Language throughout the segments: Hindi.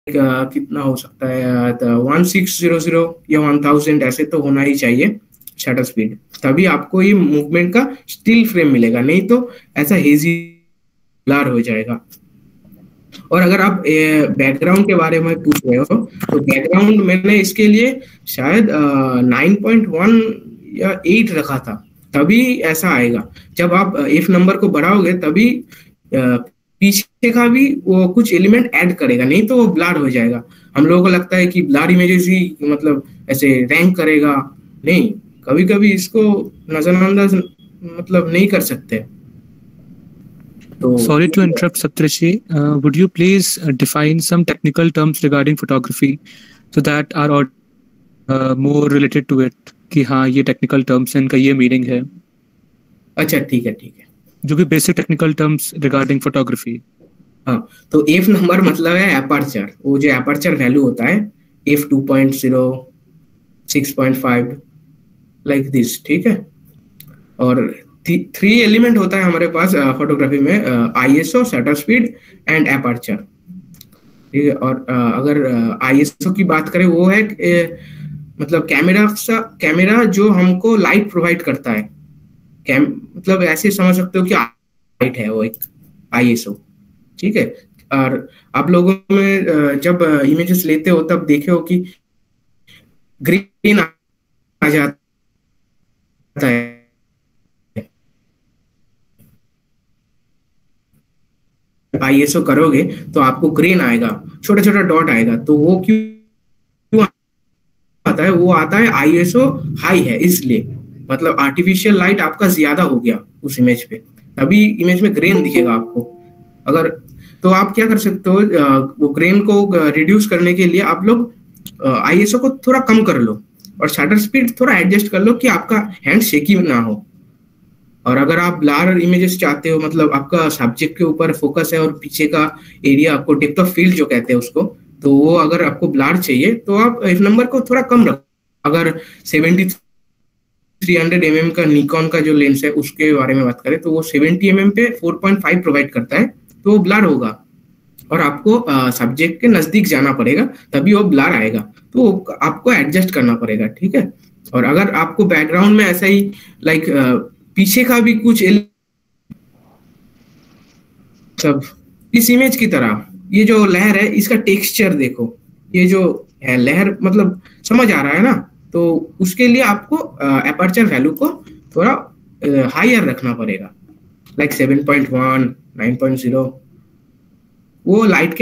कितना हो सकता है 1600 या 1000 ऐसे तो होना ही चाहिए शटर स्पीड, तभी आपको ये मूवमेंट का स्टिल फ्रेम मिलेगा, नहीं तो ऐसा हेजी ब्लर हो जाएगा। और अगर आप बैकग्राउंड के बारे में पूछ रहे हो तो बैकग्राउंड मैंने इसके लिए शायद 9.1 या 8 रखा था, तभी ऐसा आएगा। जब आप एफ नंबर को बढ़ाओगे तभी पीछे का भी वो कुछ एलिमेंट ऐड करेगा, नहीं तो वो ब्लर हो जाएगा। हम लोगों को लगता है कि ब्लर इमेजेस ही मतलब ऐसे रैंक करेगा, नहीं, कभी कभी इसको नजरअंदाज मतलब नहीं कर सकते। Sorry to interrupt, Saptarshi. Would you please define some technical terms regarding photography so that our more related to it कि हाँ ये technical terms हैं, इनका ये meaning है। अच्छा ठीक है जो भी basic technical terms regarding photography। हाँ, तो f नंबर मतलब है एपर्चर, वो जो एपर्चर वैल्यू होता है f 2.0 6.5 लाइक दिस, ठीक है। और 3 एलिमेंट होता है हमारे पास फोटोग्राफी में, ISO, shutter speed and aperture, ठीक है। और अगर आईएसओ की बात करें, वो है मतलब कैमरा जो हमको लाइट प्रोवाइड करता है, मतलब ऐसे समझ सकते हो कि लाइट है वो एक आईएसओ, ठीक है। और आप लोगों में जब इमेजेस लेते हो तब देखे हो कि ग्रीन आ जाता है, आईएसओ करोगे तो आपको ग्रेन आएगा, छोटा छोटा डॉट आएगा, तो वो क्यों आता है? वो आता है आईएसओ हाई है इसलिए, मतलब आर्टिफिशियल लाइट आपका ज्यादा हो गया उस इमेज पे, तभी इमेज में ग्रेन दिखेगा आपको। अगर तो आप क्या कर सकते हो, वो ग्रेन को रिड्यूस करने के लिए आप लोग आईएसओ को थोड़ा कम कर लो और शटर स्पीड थोड़ा एडजस्ट कर लो कि आपका हैंड शेकी ना हो। और अगर आप ब्लर इमेजेस चाहते हो, मतलब आपका सब्जेक्ट के ऊपर फोकस है और पीछे का एरिया आपको डेप्थ ऑफ फील्ड जो कहते हैं उसको, तो वो अगर आपको ब्लर चाहिए तो आप एफ नंबर को थोड़ा कम रखो। अगर 7300 mm का निकॉन का जो लेंस है उसके बारे में बात करें तो वो 70 mm पे 4.5 प्रोवाइड करता है, तो वो ब्लर होगा और आपको सब्जेक्ट के नजदीक जाना पड़ेगा तभी वो ब्लर आएगा, तो आपको एडजस्ट करना पड़ेगा, ठीक है। और अगर आपको बैकग्राउंड में ऐसा ही लाइक पीछे का भी कुछ सब इस इमेज की तरह, ये जो लहर है इसका टेक्सचर देखो, ये जो है लहर मतलब समझ आ रहा है ना, तो उसके लिए आपको एपर्चर वैल्यू को थोड़ा हायर रखना पड़ेगा, लाइक 7.1 9.0। वो लाइट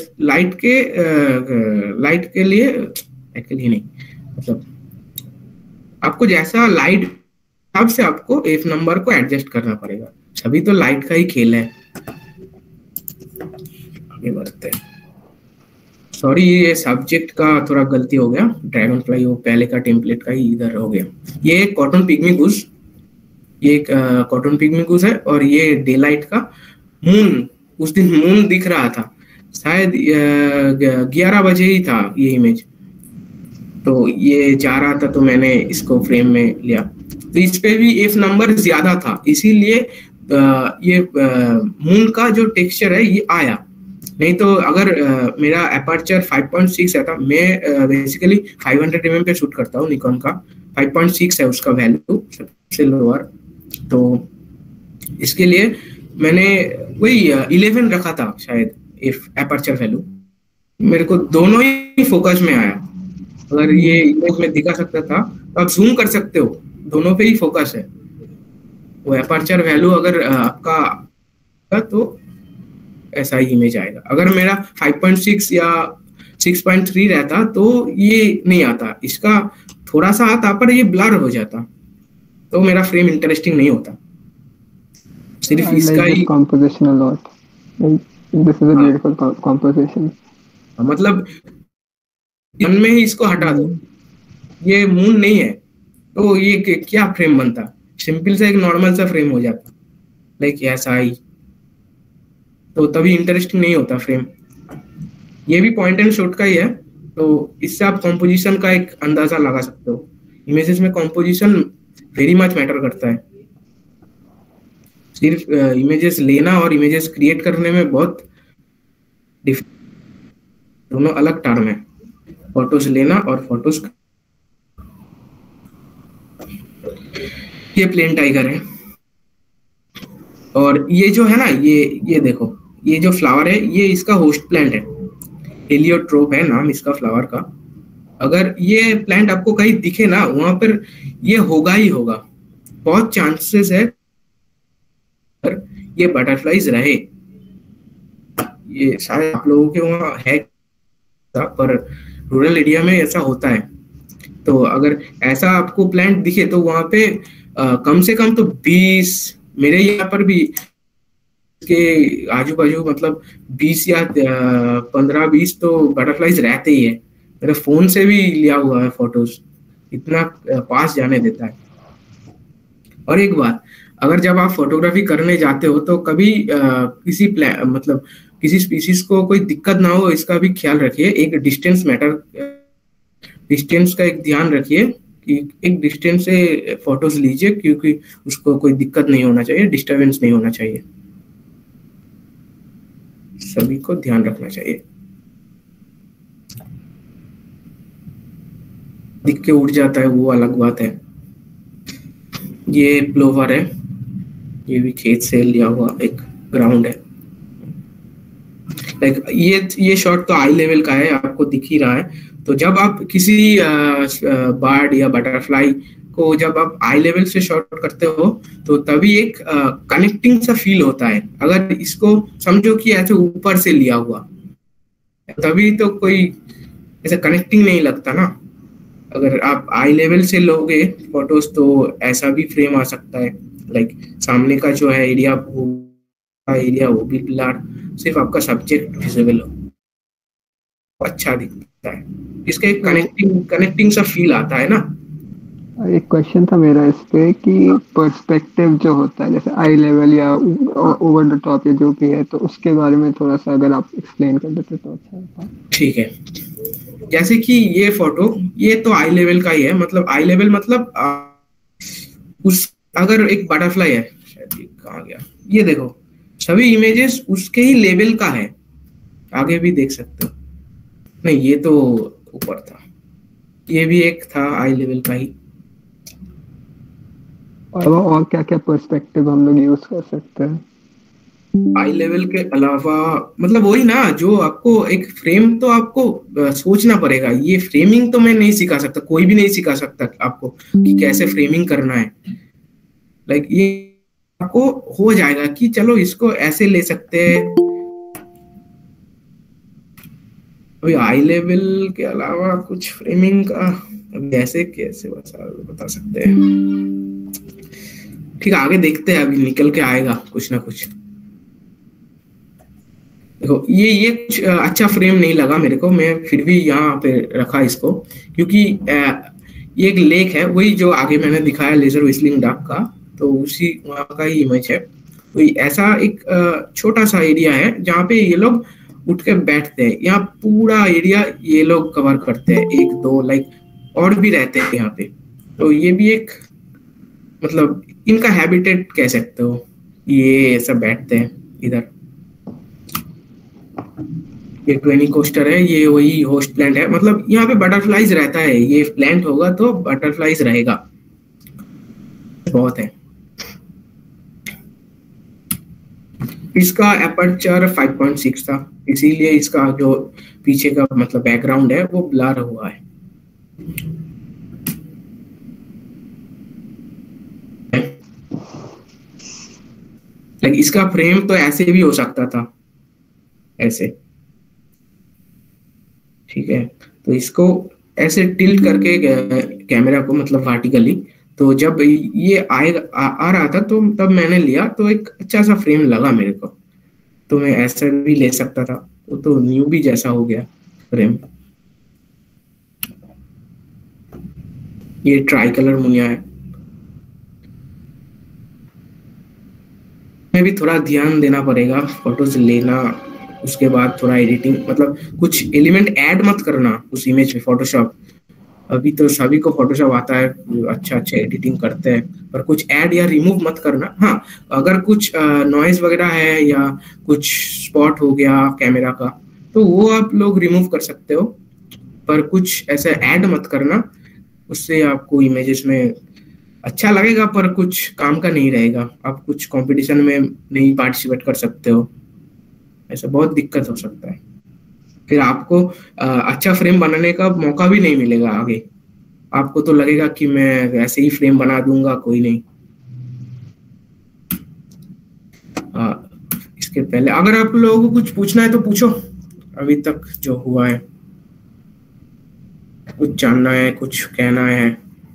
के लिए एक्चुअली नहीं, मतलब आपको जैसा लाइट अब से आपको एफ नंबर को एडजस्ट करना पड़ेगा, सभी तो लाइट का ही खेल है। आगे बढ़ते हैं। सॉरी, ये सब्जेक्ट का थोड़ा गलती हो गया, ड्रैगन फ्लाई वो पहले का टेम्पलेट का ही इधर हो गया। ये एक कॉटन पिग्मी गूस, ये एक कॉटन पिग्मी गूस है और ये डे लाइट का मून, उस दिन मून दिख रहा था, शायद 11 बजे ही था ये इमेज, तो ये जा रहा था तो मैंने इसको फ्रेम में लिया, तो इस पे भी एफ नंबर ज्यादा था, इसीलिए ये मून का जो टेक्सचर है ये आया। नहीं तो अगर मेरा एपर्चर 5.6 है था, मैं बेसिकली 500 mm पे शूट करता हूँ, निकॉन का 5.6 है उसका वैल्यू सबसे लोअर, तो इसके लिए मैंने वही 11 रखा था शायद एपर्चर वैल्यू, मेरे को दोनों ही फोकस में आया। अगर ये इमेज में दिखा सकता था तो आप जूम कर सकते हो, दोनों पे ही फोकस है। वो एपर्चर वैल्यू अगर आपका तो ऐसा ही इमेज आएगा। अगर मेरा 5.6 या 6.3 रहता तो ये नहीं आता, इसका थोड़ा सा आता पर ये ब्लर हो जाता, तो मेरा फ्रेम इंटरेस्टिंग नहीं होता। सिर्फ इसका ही composition a lot. This is a beautiful composition. मतलब मन में ही इसको हटा दो, ये मून नहीं है तो ये क्या फ्रेम बनता, सिंपल सा एक नॉर्मल सा फ्रेम हो जाता, लाइक ऐसा ही, तो तभी इंटरेस्टिंग नहीं होता फ्रेम। ये भी पॉइंट एंड शॉट का ही है, तो इससे आप कॉम्पोजिशन का एक अंदाजा लगा सकते हो। इमेजेस में कॉम्पोजिशन वेरी मच मैटर करता है, सिर्फ इमेजेस लेना और इमेजेस क्रिएट करने में बहुत दोनों अलग टर्म है, फोटोज लेना और फोटोज। ये प्लेन टाइगर है, और ये जो है ना, ये देखो, ये जो फ्लावर है ये इसका होस्ट प्लांट है, हेलियोट्रोप है नाम इसका फ्लावर का। अगर ये प्लांट आपको कहीं दिखे ना, वहां पर ये होगा ही होगा, बहुत चांसेस है ये बटरफ्लाईज रहे। ये शायद आप लोगों के वहाँ है, पर रूरल एरिया में ऐसा होता है। तो अगर ऐसा आपको प्लांट दिखे तो वहां पे कम से कम तो 20, मेरे यहाँ पर भी के आजू बाजू मतलब 20 या 15-20 तो बटरफ्लाईज रहते ही है। मेरे फोन से भी लिया हुआ है फोटोज, इतना पास जाने देता है। और एक बात, अगर जब आप फोटोग्राफी करने जाते हो तो कभी किसी मतलब किसी स्पीसीज को कोई दिक्कत ना हो, इसका भी ख्याल रखिए। एक डिस्टेंस मैटर, डिस्टेंस का एक ध्यान रखिए कि एक डिस्टेंस से फोटोज लीजिए, क्योंकि उसको कोई दिक्कत नहीं होना चाहिए, डिस्टरबेंस नहीं होना चाहिए, सभी को ध्यान रखना चाहिए। दिख के उड़ जाता है वो अलग बात है। ये प्लोवर है, ये भी खेत से लिया हुआ एक ग्राउंड है। लाइक ये शॉट तो आई लेवल का है, आपको दिख ही रहा है। तो जब आप किसी बर्ड या बटरफ्लाई को जब आप आई लेवल से शॉट करते हो तो तभी एक कनेक्टिंग सा फील होता है। अगर इसको समझो कि ऐसे ऊपर से लिया हुआ, तभी तो कोई ऐसे कनेक्टिंग नहीं लगता ना। अगर आप आई लेवल से लोगे फोटोज तो ऐसा भी फ्रेम आ सकता है, लाइक सामने का जो है एरिया वो भी ब्लर, सिर्फ आपका सब्जेक्ट विजिबल हो, अच्छा दिखता है। इसका एक कनेक्टिंग सा फील आता है ना। एक क्वेश्चन था मेरा इस पे कि पर्सपेक्टिव जो होता है जैसे आई लेवल या ओवर द टॉप या जो भी है, तो उसके बारे में थोड़ा सा अगर आप एक्सप्लेन कर देते तो अच्छा होता। ठीक है, जैसे कि ये फोटो ये तो आई लेवल का ही है। मतलब आई लेवल मतलब उस अगर एक बटरफ्लाई है, शायद ये कहाँ गया, ये देखो सभी इमेजेस उसके ही लेवल का है, आगे भी देख सकते हो। नहीं ये तो ऊपर था, ये भी एक था आई लेवल का ही। और क्या क्या पर्सपेक्टिव हम लोग यूज कर सकते हैं आई लेवल के अलावा? मतलब वही ना, जो आपको एक फ्रेम तो आपको सोचना पड़ेगा। ये फ्रेमिंग तो मैं नहीं सिखा सकता, कोई भी नहीं सिखा सकता आपको कि कैसे फ्रेमिंग करना है। लाइक ये आपको हो जाएगा कि चलो इसको ऐसे ले सकते हैं। अभी आई लेवल के अलावा कुछ फ्रेमिंग का अभी ऐसे कैसे बता सकते हैं। ठीक है, आगे देखते हैं, अभी निकल के आएगा कुछ ना कुछ। देखो ये कुछ अच्छा फ्रेम नहीं लगा मेरे को, मैं फिर भी यहाँ पे रखा इसको, क्योंकि ये एक लेक है, वही जो आगे मैंने दिखाया लेजर व्हिस्लिंग डक का, तो उसी वहाँ का ही इमेज है। तो ऐसा एक छोटा सा एरिया है जहाँ पे ये लोग उठ के बैठते हैं। यहाँ पूरा एरिया ये लोग कवर करते हैं, 1-2 लाइक और भी रहते हैं यहाँ पे। तो ये भी एक मतलब इनका हैबिटेट कह सकते हो, ये सब बैठते हैं इधर। ये ट्वेनी कोस्टर है, ये वही होस्ट प्लांट है। मतलब यहाँ पे बटरफ्लाईज रहता है, ये प्लांट होगा तो बटरफ्लाईज रहेगा, बहुत है। इसका एपर्चर 5.6 था, इसीलिए इसका जो पीछे का मतलब बैकग्राउंड है वो ब्लर हुआ है। लाइक इसका फ्रेम तो ऐसे भी हो सकता था, ऐसे। ठीक है, तो इसको ऐसे टिल्ट करके कैमरा को मतलब वर्टिकली, तो जब ये आ रहा था तो तब मैंने लिया, तो एक अच्छा सा फ्रेम लगा मेरे को। तो मैं ऐसा भी ले सकता था, वो तो न्यू भी जैसा हो गया फ्रेम। ये ट्राई कलर मुनिया है। मैं भी थोड़ा ध्यान देना पड़ेगा फोटोज लेना, उसके बाद थोड़ा एडिटिंग, मतलब कुछ एलिमेंट ऐड मत करना उस इमेज में। फोटोशॉप अभी तो सभी को फोटोशॉप आता है, अच्छा एडिटिंग करते हैं, पर कुछ ऐड या रिमूव मत करना। हाँ, अगर कुछ नॉइज वगैरह है या कुछ स्पॉट हो गया कैमरा का, तो वो आप लोग रिमूव कर सकते हो, पर कुछ ऐसा ऐड मत करना, उससे आपको इमेजेस में अच्छा लगेगा पर कुछ काम का नहीं रहेगा, आप कुछ कंपटीशन में नहीं पार्टिसिपेट कर सकते हो, ऐसा बहुत दिक्कत हो सकता है। फिर आपको अच्छा फ्रेम बनाने का मौका भी नहीं मिलेगा आगे, आपको तो लगेगा कि मैं ऐसे ही फ्रेम बना दूंगा, कोई नहीं। इसके पहले अगर आप लोगों को कुछ पूछना है तो पूछो, अभी तक जो हुआ है, कुछ जानना है, कुछ कहना है।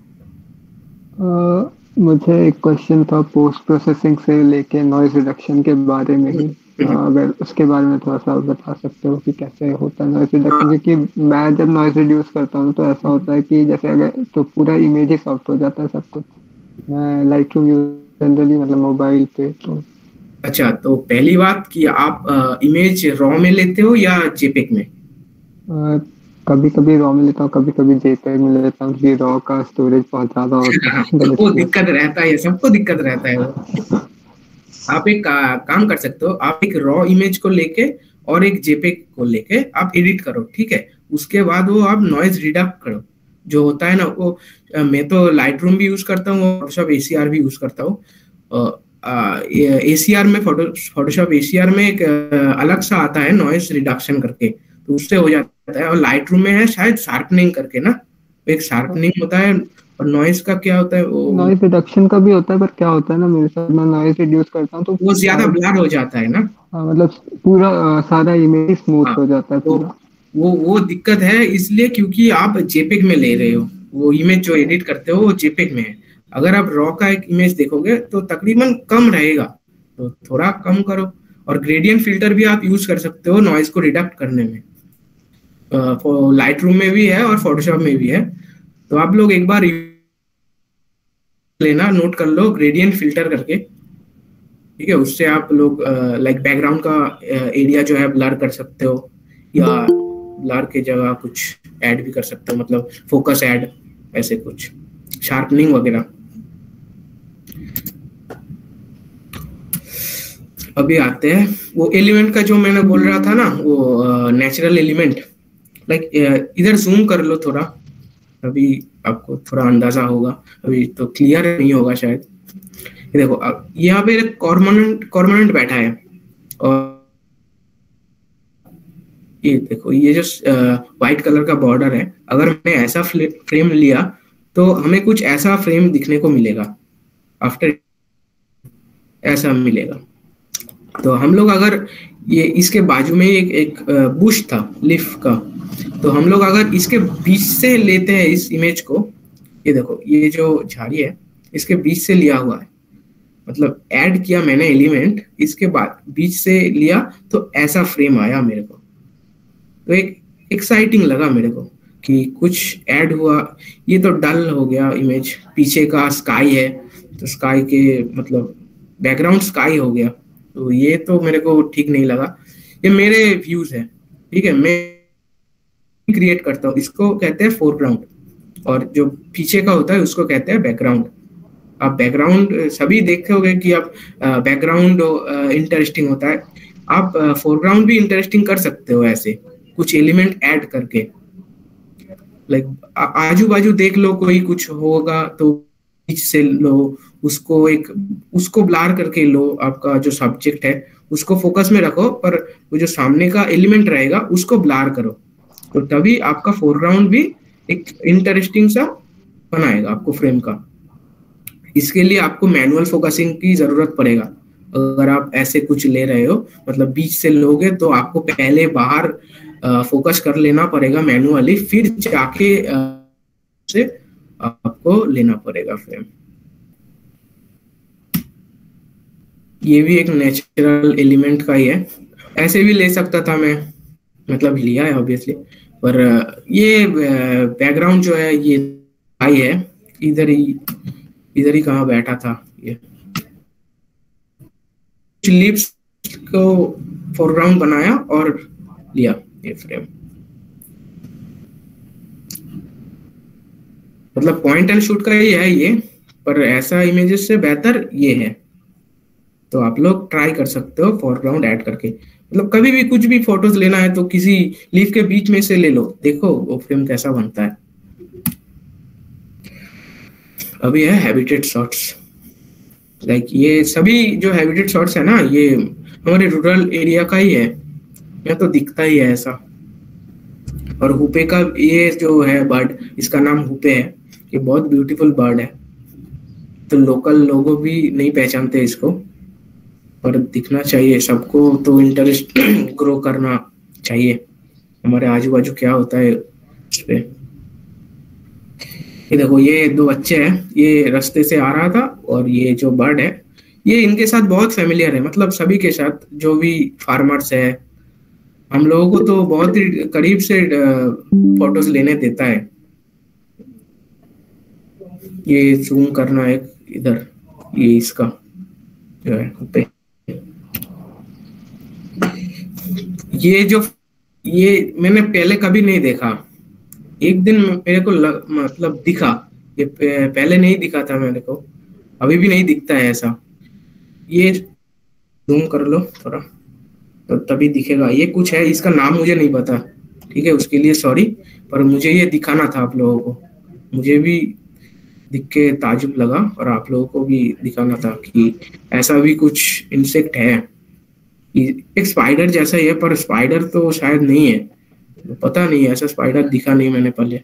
मुझे एक क्वेश्चन था पोस्ट प्रोसेसिंग से लेके नॉइज रिडक्शन के बारे में ही, अगर उसके बारे में थोड़ा सा बता सकते हो कि कैसे होता है नॉइज रिडक्शन। क्योंकि मैं जब नॉइज रिड्यूस करता हूँ तो ऐसा होता है कि जैसे अगर तो पूरा इमेज ही सॉफ्ट हो जाता है सब कुछ। मैं लाइटरूम यूज जनरली मतलब मोबाइल पे तो। अच्छा, तो पहली बात कि आप इमेज रॉ में लेते हो या जेपेग में? कभी कभी रॉ में लेता हूँ, कभी कभी जेपेग में लेता हूँ, क्योंकि रॉ का स्टोरेज बहुत ज्यादा होता है। वो दिक्कत रहता है, सबको दिक्कत रहता है वो। आप एक काम कर सकते हो, आप एक रॉ इमेज को लेके और एक जेपेग को लेके आप एडिट करो, ठीक है। उसके बाद वो आप नॉइज रिडक्ट करो, जो होता है ना वो। मैं तो लाइटरूम भी यूज करता हूँ, फोटोशॉप एसीआर भी यूज करता हूँ। एसीआर में फोटोशॉप एसीआर में एक अलग सा आता है नॉइज रिडक्शन करके, तो उससे हो जाता है। और लाइटरूम में है शायद शार्पनिंग करके ना, एक शार्पनिंग होता है। और नॉइज का क्या होता है, वो नॉइज रिडक्शन का भी होता है, पर क्या होता है ना मेरे साथ, मैं नॉइज रिड्यूस करता हूँ तो ज्यादा ब्लर हो जाता है ना। हाँ, मतलब पूरा सारा इमेज स्मूथ हाँ, हो जाता है तो पूरा। वो दिक्कत है, इसलिए क्योंकि आप जेपेग में ले रहे हो, वो इमेज जो एडिट करते हो वो जेपेग में है। अगर आप रॉ का एक इमेज देखोगे तो तकरीबन कम रहेगा, तो थोड़ा कम करो। और ग्रेडियंट फिल्टर भी आप यूज कर सकते हो नॉइज को रिडक्ट करने में, लाइट रूम में भी है और फोटोशॉप में भी है। तो आप लोग एक बार लेना, नोट कर लो ग्रेडियंट फिल्टर करके, ठीक है। उससे आप लोग लाइक बैकग्राउंड का एरिया जो है ब्लर कर सकते हो, या ब्लर के जगह कुछ ऐड भी कर सकते हो, मतलब फोकस ऐड, ऐसे कुछ शार्पनिंग वगैरह। अभी आते हैं वो एलिमेंट का जो मैंने बोल रहा था ना, वो नेचुरल एलिमेंट। लाइक इधर जूम कर लो थोड़ा, अभी आपको थोड़ा अंदाजा होगा, अभी तो क्लियर नहीं होगा शायद। ये देखो, यहाँ पे एक कॉर्मोनेंट बैठा है, और ये देखो, ये जो व्हाइट कलर का बॉर्डर है, अगर मैंने ऐसा फ्रेम लिया तो हमें कुछ ऐसा फ्रेम दिखने को मिलेगा, आफ्टर ऐसा मिलेगा। तो हम लोग अगर ये इसके बाजू में एक बुश था लीफ का, तो हम लोग अगर इसके बीच से लेते हैं इस इमेज को, ये देखो ये जो झाड़ी है इसके बीच से लिया हुआ है, मतलब ऐड किया मैंने एलिमेंट, इसके बाद बीच से लिया तो ऐसा फ्रेम आया मेरे को। तो एक एक्साइटिंग लगा मेरे को कि कुछ ऐड हुआ। ये तो डल हो गया इमेज, पीछे का स्काई है तो स्काई के मतलब बैकग्राउंड स्काई हो गया, तो ये तो मेरे को ठीक नहीं लगा। ये मेरे व्यूज है, ठीक है, मैं क्रिएट करता हूँ, इसको कहते हैं फोरग्राउंड, और जो पीछे का होता है उसको कहते हैं बैकग्राउंड। आप बैकग्राउंड सभी देखे होंगे कि आप बैकग्राउंड इंटरेस्टिंग होता है, आप फोरग्राउंड भी इंटरेस्टिंग कर सकते हो ऐसे कुछ एलिमेंट ऐड करके। लाइक आजू बाजू देख लो, कोई कुछ होगा तो बीच से लो, उसको ब्लर करके लो, आपका जो सब्जेक्ट है उसको फोकस में रखो, पर वो जो सामने का एलिमेंट रहेगा उसको ब्लर करो, तो तभी आपका फोरग्राउंड भी एक इंटरेस्टिंग सा बनाएगा आपको फ्रेम का। इसके लिए आपको मैनुअल फोकसिंग की जरूरत पड़ेगा। अगर आप ऐसे कुछ ले रहे हो, मतलब बीच से लोगे, तो आपको पहले बाहर फोकस कर लेना पड़ेगा मैनुअली, फिर जाके से आपको लेना पड़ेगा फ्रेम। ये भी एक नेचुरल एलिमेंट का ही है, ऐसे भी ले सकता था मैं, मतलब लिया है ऑब्वियसली, पर ये बैकग्राउंड जो है ये आई है, इधर ही कहाँ बैठा था ये, लिप्स को फोरग्राउंड बनाया और लिया ये फ्रेम। मतलब पॉइंट एंड शूट का ही है ये, पर ऐसा इमेजेस से बेहतर ये है। तो आप लोग ट्राई कर सकते हो फोरग्राउंड ऐड करके। मतलब कभी भी कुछ भी फोटोज लेना है तो किसी लीफ के बीच में से ले लो, देखो वो फ्रेम कैसा बनता है। अभी है हैबिटेट शॉट्स। लाइक ये सभी जो हैबिटेट शॉट्स है ना, ये हमारे रूरल एरिया का ही है, यहाँ तो दिखता ही है ऐसा। और हुपे का ये जो है बर्ड, इसका नाम हुपे है, ये बहुत ब्यूटीफुल बर्ड है। तो लोकल लोगों भी नहीं पहचानते इसको, पर दिखना चाहिए सबको, तो इंटरेस्ट ग्रो करना चाहिए हमारे आजू बाजू क्या होता है इस पे। ये देखो ये दो बच्चे हैं, ये रास्ते से आ रहा था, और ये जो बर्ड है ये इनके साथ बहुत फेमिलियर है, मतलब सभी के साथ जो भी फार्मर्स है, हम लोगों को तो बहुत ही करीब से फोटोज लेने देता है। ये जूम करना है इधर, ये इसका जो है पे। ये मैंने पहले कभी नहीं देखा, एक दिन मेरे को मतलब दिखा, ये पहले नहीं दिखा था मेरे को, अभी भी नहीं दिखता है ऐसा। ये जूम कर लो थोड़ा तो तभी दिखेगा। ये कुछ है, इसका नाम मुझे नहीं पता, ठीक है, उसके लिए सॉरी, पर मुझे ये दिखाना था आप लोगों को। मुझे भी दिख के ताजुब लगा और आप लोगों को भी दिखाना था कि ऐसा भी कुछ इंसेक्ट है। एक स्पाइडर जैसा ही है, पर स्पाइडर तो शायद नहीं है, पता नहीं, ऐसा स्पाइडर दिखा नहीं मैंने पहले।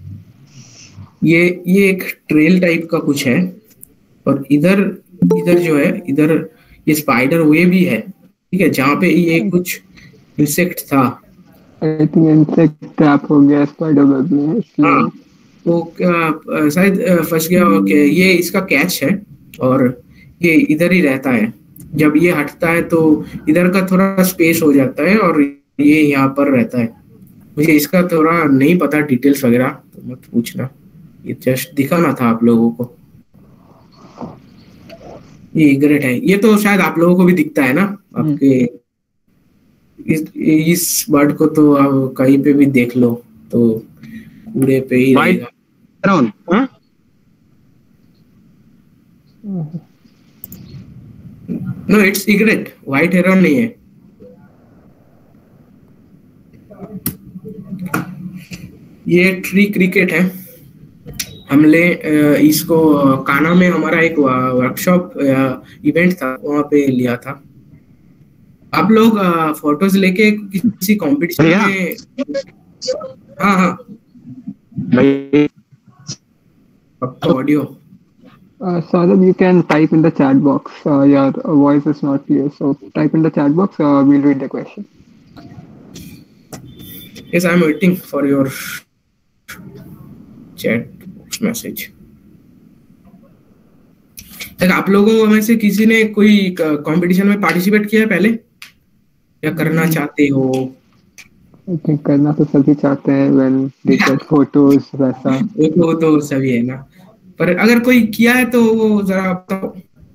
ये एक ट्रेल टाइप का कुछ है, और इधर इधर जो है, इधर ये स्पाइडर वे भी है, ठीक है, जहाँ पे ये कुछ इंसेक्ट था। आई थिंक इंसेक्ट ट्रैप हो गया स्पाइडर वेब में, इसलिए हाँ, वो शायद फंस गया। ओके, ये इसका कैच है, और ये इधर ही रहता है। जब ये हटता है तो इधर का थोड़ा स्पेस हो जाता है, और ये यहाँ पर रहता है। मुझे इसका थोड़ा नहीं पता डिटेल्स वगैरह, तो मत पूछना, ये जस्ट दिखाना था आप लोगों को। ये इग्रेट है, ये तो शायद आप लोगों को भी दिखता है ना आपके। इस बर्ड को तो आप कहीं पे भी देख लो तो पूरे पे ही रहेगा। No, it's egret, white heron नहीं है। ये ट्री क्रिकेट है। हमने इसको काना में हमारा एक वर्कशॉप इवेंट था, वहां पे लिया था। आप लोग फोटोज लेके किसी कंपटीशन में, हाँ हाँ, आपका audio Saurabh, you can type in the chat box. Your voice is not clear, so type in the chat box. We'll read the question. Yes, I'm waiting for your chat message. आप लोगों में से किसी ने कोई कंपटीशन में पार्टिसिपेट किया है पहले, या करना चाहते हो? I think करना तो सभी चाहते हैं when they get photos वैसा। वो तो सभी है ना, पर अगर कोई किया है तो वो जरा बताओ।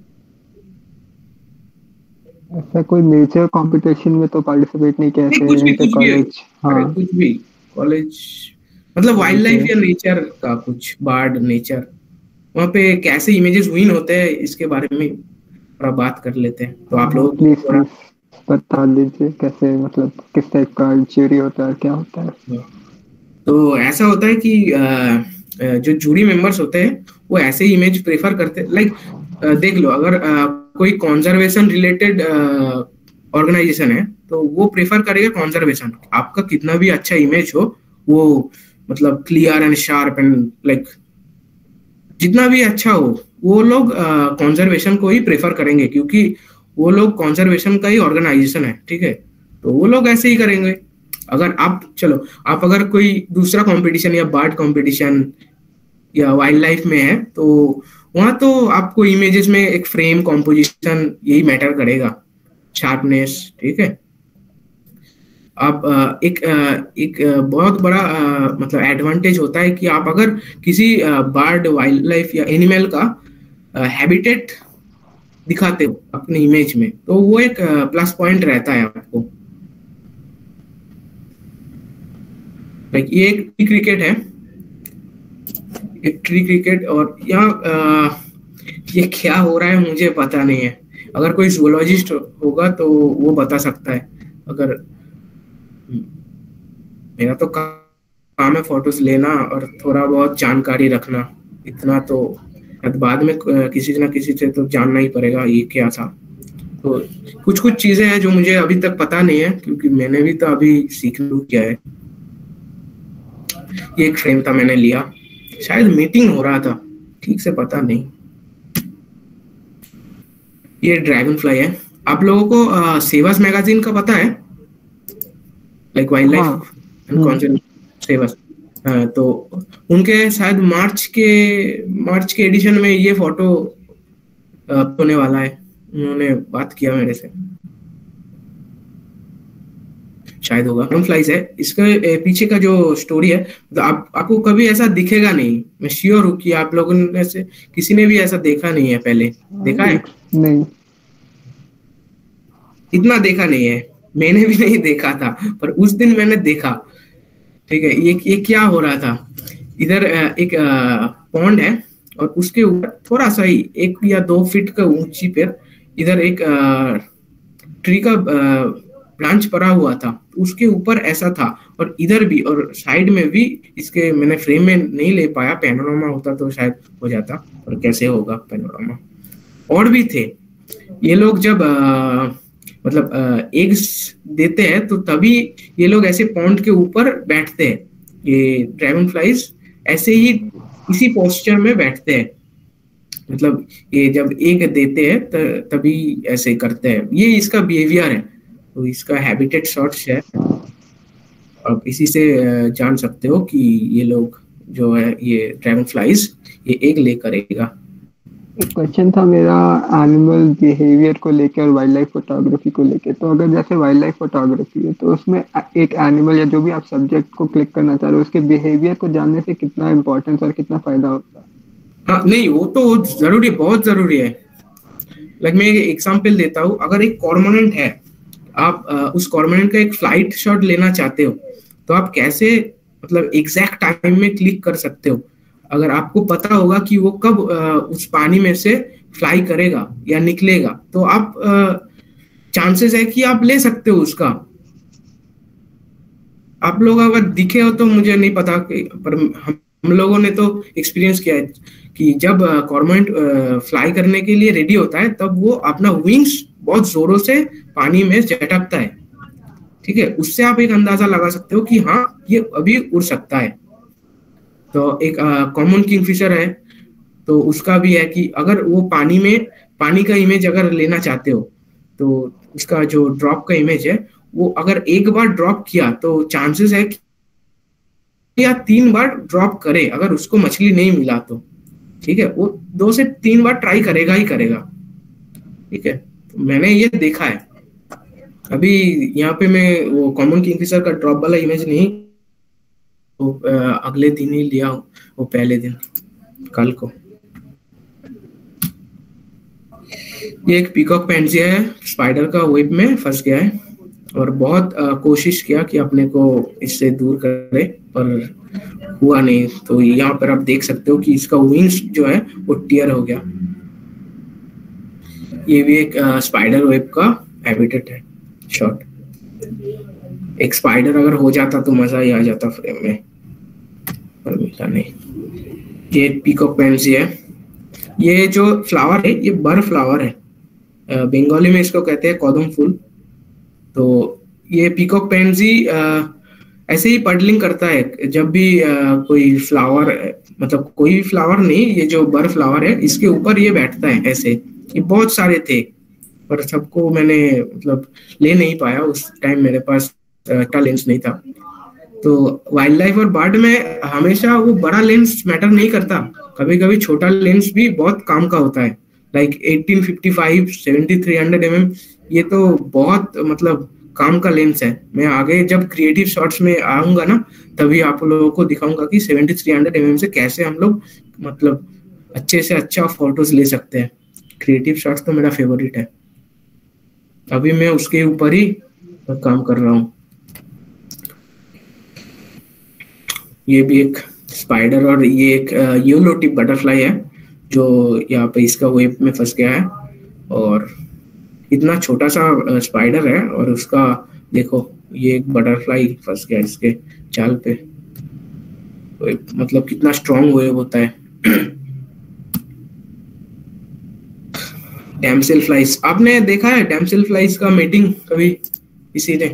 ऐसा कोई मेजर कंपटीशन में तो पार्टिसिपेट नहीं किया है, कॉलेज। हाँ, कुछ भी कॉलेज, मतलब वाइल्ड लाइफ या नेचर का कुछ, बर्ड नेचर, वहाँ पे कैसे इमेजेस विन होते हैं इसके बारे में थोड़ा बात कर लेते हैं। तो आप लोग प्लीज बता दीजिए कैसे, मतलब किस टाइप का ज्यूरी होता है, क्या होता है। तो ऐसा होता है कि जो जूरी मेंबर्स होते हैं वो ऐसे इमेज प्रेफर करते हैं। लाइक देख लो, अगर कोई कॉन्जर्वेशन रिलेटेड ऑर्गेनाइजेशन है तो वो प्रेफर करेगा कॉन्जर्वेशन। आपका कितना भी अच्छा इमेज हो, वो मतलब clear and sharp and like जितना भी अच्छा हो, वो लोग कॉन्जर्वेशन को ही प्रेफर करेंगे, क्योंकि वो लोग कॉन्जर्वेशन का ही ऑर्गेनाइजेशन है, ठीक है, तो वो लोग ऐसे ही करेंगे। अगर आप अगर कोई दूसरा कंपटीशन या बर्ड कंपटीशन या वाइल्ड लाइफ में है, तो वहां तो आपको इमेजेस में एक फ्रेम कॉम्पोजिशन यही मैटर करेगा, शार्पनेस, ठीक है। अब एक बहुत बड़ा मतलब एडवांटेज होता है कि आप अगर किसी बर्ड, वाइल्ड लाइफ या एनिमल का हैबिटेट दिखाते हो अपनी इमेज में, तो वो एक प्लस पॉइंट रहता है आपको। लाइक ये एक ट्री क्रिकेट है, एक ट्री क्रिकेट, और यहाँ ये क्या हो रहा है मुझे पता नहीं है, अगर कोई जूलॉजिस्ट होगा तो वो बता सकता है। अगर मेरा तो काम है फोटोज लेना और थोड़ा बहुत जानकारी रखना, इतना तो बाद में किसी ना किसी से तो जानना ही पड़ेगा ये क्या था। तो कुछ कुछ चीजें हैं जो मुझे अभी तक पता नहीं है, क्योंकि मैंने भी तो अभी सीखना किया है। ये एक फ्रेम था मैंने लिया, शायद मीटिंग हो रहा था, ठीक से पता नहीं। ये ड्रैगन फ्लाई है। आप लोगों को सेवास मैगजीन का पता है, like wildlife and conservation सेवास। तो उनके शायद मार्च के एडिशन में ये फोटो होने वाला है। उन्होंने बात किया मेरे से, शायद होगा। ड्रैगन फ्लाइज है इसके पीछे का जो स्टोरी है, तो आपको कभी ऐसा दिखेगा नहीं। मैं श्योर हूँ कि आप लोगों ने से किसी ने भी ऐसा देखा नहीं है पहले। देखा है? नहीं, इतना देखा नहीं है, मैंने भी नहीं देखा था, पर उस दिन मैंने देखा। ठीक है, ये क्या हो रहा था, इधर एक पॉन्ड है और उसके ऊपर थोड़ा सा ही 1 या 2 फीट का ऊंची पर इधर एक ट्री का ब्रांच पड़ा हुआ था, उसके ऊपर ऐसा था। और इधर भी और साइड में भी, इसके मैंने फ्रेम में नहीं ले पाया, पैनोरामा होता तो शायद हो जाता, पर कैसे होगा पैनोरामा। और भी थे ये लोग, जब मतलब एग्स देते हैं तो तभी ये लोग ऐसे पॉन्ड के ऊपर बैठते हैं। ये ड्रैगन फ्लाइज ऐसे ही इसी पोस्चर में बैठते हैं, मतलब ये जब एग देते हैं तभी ऐसे करते हैं। ये इसका बिहेवियर है, तो इसका हैबिटेट शॉर्ट्स है। अब इसी से जान सकते हो कि ये लोग जो है, ये ड्रैगन फ्लाइज ये एग ले करेगा। एक क्वेश्चन था मेरा एनिमल बिहेवियर को लेकर और वाइल्ड लाइफ फोटोग्राफी को लेकर। तो अगर जैसे वाइल्ड लाइफ फोटोग्राफी है तो उसमें एक एनिमल या जो भी आप सब्जेक्ट को क्लिक करना चाह रहे हो उसके बिहेवियर को जानने से कितना इम्पोर्टेंस और कितना फायदा होता है? हाँ, नहीं वो तो जरूरी, बहुत जरूरी है। लाइक मैं एक एग्जांपल देता हूँ। अगर एक कॉर्मोरेंट है, आप उस कॉर्मोरेंट का एक फ्लाइट शॉट लेना चाहते हो, तो आप कैसे मतलब एग्जैक्ट टाइम में क्लिक कर सकते हो? अगर आपको पता होगा कि वो कब उस पानी में से फ्लाई करेगा या निकलेगा, तो आप चांसेस है कि आप ले सकते हो उसका। आप लोग अगर दिखे हो तो मुझे नहीं पता, पर हम लोगों ने तो एक्सपीरियंस किया है कि जब कॉर्मोरेंट फ्लाई करने के लिए रेडी होता है, तब वो अपना विंग्स बहुत जोरों से पानी में झटकता है। ठीक है, उससे आप एक अंदाजा लगा सकते हो कि हाँ ये अभी उड़ सकता है। तो एक कॉमन किंगफिशर है, तो उसका भी है कि अगर वो पानी का इमेज अगर लेना चाहते हो, तो उसका जो ड्रॉप का इमेज है, वो अगर एक बार ड्रॉप किया तो चांसेस है कि या 3 बार ड्रॉप करे, अगर उसको मछली नहीं मिला तो। ठीक है, वो 2 से 3 बार ट्राई करेगा ही करेगा। ठीक है, तो मैंने ये देखा है। अभी यहाँ पे मैं वो कॉमन किंगफिशर का ड्रॉप वाला इमेज नहीं, वो अगले दिन ही लिया, वो पहले दिन कल को। ये एक पीकॉक पेंसिया है, स्पाइडर का वेब में फंस गया है और बहुत कोशिश किया कि अपने को इससे दूर करे, पर हुआ नहीं। तो यहाँ पर आप देख सकते हो कि इसका विंग्स जो है वो टियर हो गया। ये भी एक स्पाइडर वेब का हैबिटेट है शॉट। एक स्पाइडर अगर हो जाता तो मजा ही आ जाता फ्रेम में, पर मिला नहीं। ये पीकॉक पेंसिया है। ये जो फ्लावर है ये बर फ्लावर है, बंगाली में इसको कहते हैं कदम फूल। तो ये पीकॉक पेंसी ऐसे ही पडलिंग करता है जब भी कोई फ्लावर, मतलब कोई भी फ्लावर नहीं, ये जो बर फ्लावर है इसके ऊपर ये बैठता है ऐसे। ये बहुत सारे थे, पर सबको मैंने मतलब ले नहीं पाया, उस टाइम मेरे पास अच्छा लेंस नहीं था। तो वाइल्ड लाइफ और बर्ड में हमेशा वो बड़ा लेंस मैटर नहीं करता, कभी कभी छोटा लेंस भी बहुत काम का होता है। लाइक 1855 7300 mm, ये तो बहुत मतलब काम का लेंस है। मैं आगे जब क्रिएटिव शॉट्स में आऊंगा ना, तभी आप लोगों को दिखाऊंगा कि 7300 mm से कैसे हम लोग मतलब अच्छे से अच्छा फोटोज ले सकते हैं। क्रिएटिव शॉट्स तो मेरा फेवरेट है, अभी मैं उसके ऊपर ही काम कर रहा हूँ। ये भी एक स्पाइडर और ये एक येलो टिप बटरफ्लाई है जो यहाँ पे इसका वेब में फंस गया है। और इतना छोटा सा स्पाइडर है और उसका देखो ये एक बटरफ्लाई फंस गया इसके चाल पे, मतलब कितना स्ट्रॉन्ग वेव होता है। डैमसेल फ्लाइज, आपने देखा है डैमसेल फ्लाइज का मीटिंग कभी किसी ने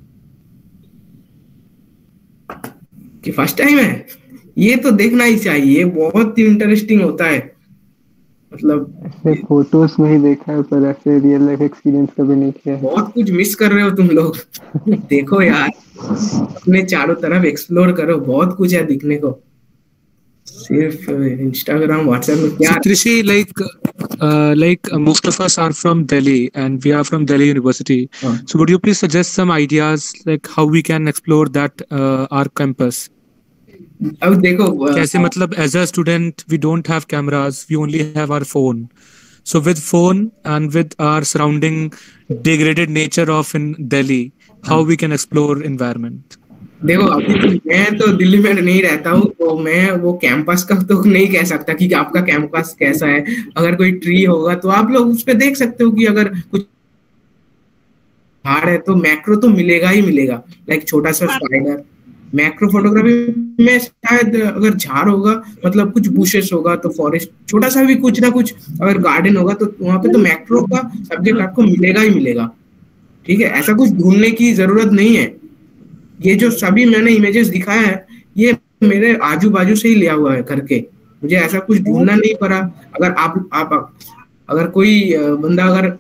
कि फर्स्ट टाइम है? ये तो देखना ही चाहिए, बहुत ही इंटरेस्टिंग होता है। मतलब ऐसे फोटोज में ही देखा है पर ऐसे रियल लाइफ एक्सपीरियंस कभी नहीं किया है। बहुत कुछ मिस कर रहे हो तुम लोग। देखो यार, अपने चारों तरफ एक्सप्लोर करो, बहुत कुछ है दिखने को। सिर्फ इंस्टाग्राम व्हाट्सएप में क्या। Satrishi, most of us are from Delhi and we are from Delhi University. हाँ, So would you please suggest some ideas like how we can explore that our campus? अब देखो कैसे, मतलब as a student we don't have cameras, we only have our phone. So with phone and with our surrounding degraded nature of in Delhi, how we can explore environment? देखो अभी तो मैं तो दिल्ली में नहीं रहता हूँ, तो मैं वो कैंपस का तो नहीं कह सकता कि आपका कैंपस कैसा है। अगर कोई ट्री होगा तो आप लोग उस पर देख सकते हो कि अगर कुछ पहाड़ है तो मैक्रो तो मिलेगा ही मिलेगा, लाइक छोटा सा स्पाइडर। मैक्रो फोटोग्राफी में शायद अगर झाड़ होगा, मतलब कुछ बुशेस होगा तो फॉरेस्ट, छोटा सा भी कुछ ना कुछ अगर गार्डन होगा तो वहां पे तो मैक्रो का सब्जेक्ट आपको मिलेगा ही मिलेगा। ठीक है, ऐसा कुछ ढूंढने की जरूरत नहीं है। ये जो सभी मैंने इमेजेस दिखाया है ये मेरे आजू बाजू से ही लिया हुआ है करके, मुझे ऐसा कुछ ढूंढना नहीं पड़ा। अगर आप अगर कोई बंदा अगर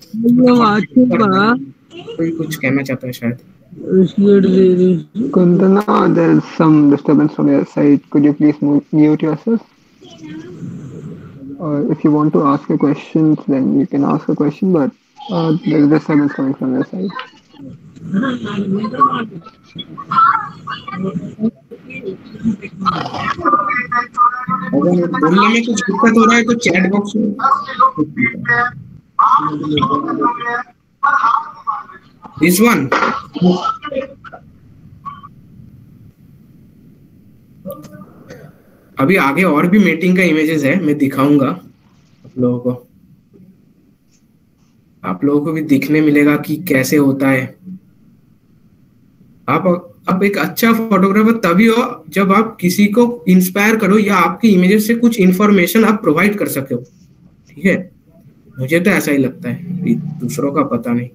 कोई कुछ कहना चाहता है शायद। Kundana, there is some disturbance from your side. Could you please mute yourself? Or if you want to ask a question, then you can ask a question, but there is disturbance coming from your side. अगर बोलने में कुछ दिक्कत हो रहा है तो चैट बॉक्स में। दिस वन अभी आगे और भी मीटिंग का इमेजेस है, मैं दिखाऊंगा आप लोगों को भी दिखने मिलेगा कि कैसे होता है। आप एक अच्छा फोटोग्राफर तभी हो जब आप किसी को इंस्पायर करो या आपकी इमेजेस से कुछ इंफॉर्मेशन आप प्रोवाइड कर सके हो। ठीक है, मुझे तो ऐसा ही लगता है, दूसरों का पता नहीं।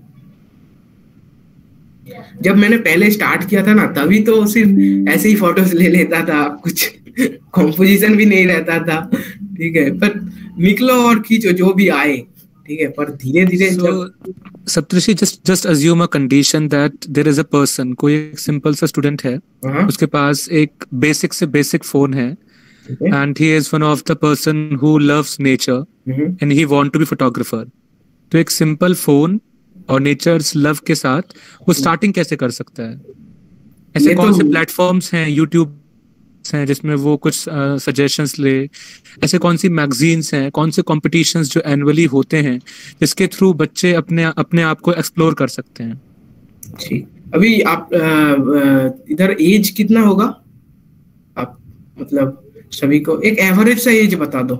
जब मैंने पहले स्टार्ट किया था ना, तभी तो सिर्फ ऐसे ही फोटोज ले लेता था, कुछ कॉम्पोजिशन भी नहीं रहता था। ठीक है, पर निकलो और खींचो जो भी आए। ठीक है, पर धीरे धीरे सप्तऋषि, just assume a condition that there is a person, कोई एक सिंपल सा स्टूडेंट है, उसके पास एक बेसिक से बेसिक फोन है, and he is one of the person who loves nature and he want to be photographer. तो एक सिंपल फोन और नेचर्स लव के साथ वो स्टार्टिंग कैसे कर सकता है? ऐसे कौन से प्लेटफॉर्म्स हैं, यूट्यूब हैं जिसमें वो कुछ सजेशंस ले? ऐसे कौन सी मैगजीन्स हैं, कौन से कॉम्पिटिशन्स जो एनुअली होते हैं जिसके थ्रू बच्चे अपने आप को एक्सप्लोर कर सकते हैं? ठीक, अभी आप इधर एज कितना होगा? आप मतलब सभी को एक एवरेज सा एज बता दो।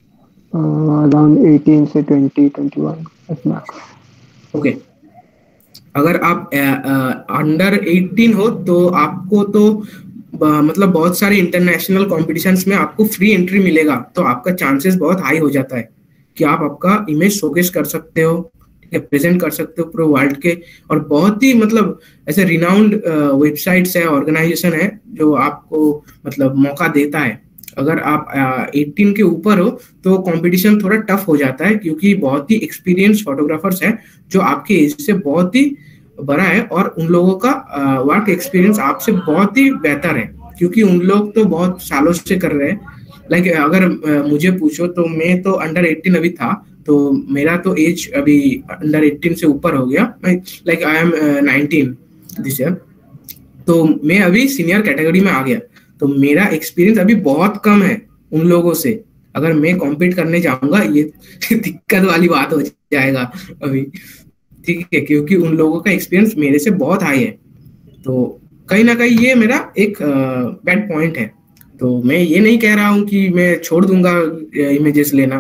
अराउंड 18 से 20-21 मैक्स। ओके, अगर आप अंडर 18 हो तो आपको तो मतलब बहुत सारे इंटरनेशनल कॉम्पिटिशन्स में आपको फ्री एंट्री मिलेगा, तो आपका चांसेस बहुत हाई हो जाता है कि आप आपका इमेज शोकेस कर सकते हो, प्रेजेंट कर सकते हो पूरे वर्ल्ड के। और बहुत ही मतलब ऐसे रिनाउंड वेबसाइट्स है, ऑर्गेनाइजेशन है जो आपको मतलब मौका देता है। अगर आप 18 के ऊपर हो तो कंपटीशन थोड़ा टफ हो जाता है, क्योंकि बहुत ही एक्सपीरियंस फोटोग्राफर्स हैं जो आपके एज से बहुत ही बड़ा है और उन लोगों का वर्क एक्सपीरियंस आपसे बहुत ही बेहतर है, क्योंकि उन लोग तो बहुत सालों से कर रहे हैं। लाइक अगर मुझे पूछो तो मैं तो अंडर 18 अभी था, तो मेरा तो एज अभी अंडर 18 से ऊपर हो गया। Like I am 19 this year, तो मैं अभी सीनियर कैटेगरी में आ गया, तो मेरा एक्सपीरियंस अभी बहुत कम है उन लोगों से। अगर मैं कॉम्पीट करने जाऊंगा ये दिक्कत वाली बात हो जाएगा अभी। ठीक है, क्योंकि उन लोगों का एक्सपीरियंस मेरे से बहुत हाई है, तो कहीं ना कहीं ये मेरा एक बैड पॉइंट है। तो मैं ये नहीं कह रहा हूँ कि मैं छोड़ दूंगा इमेजेस लेना,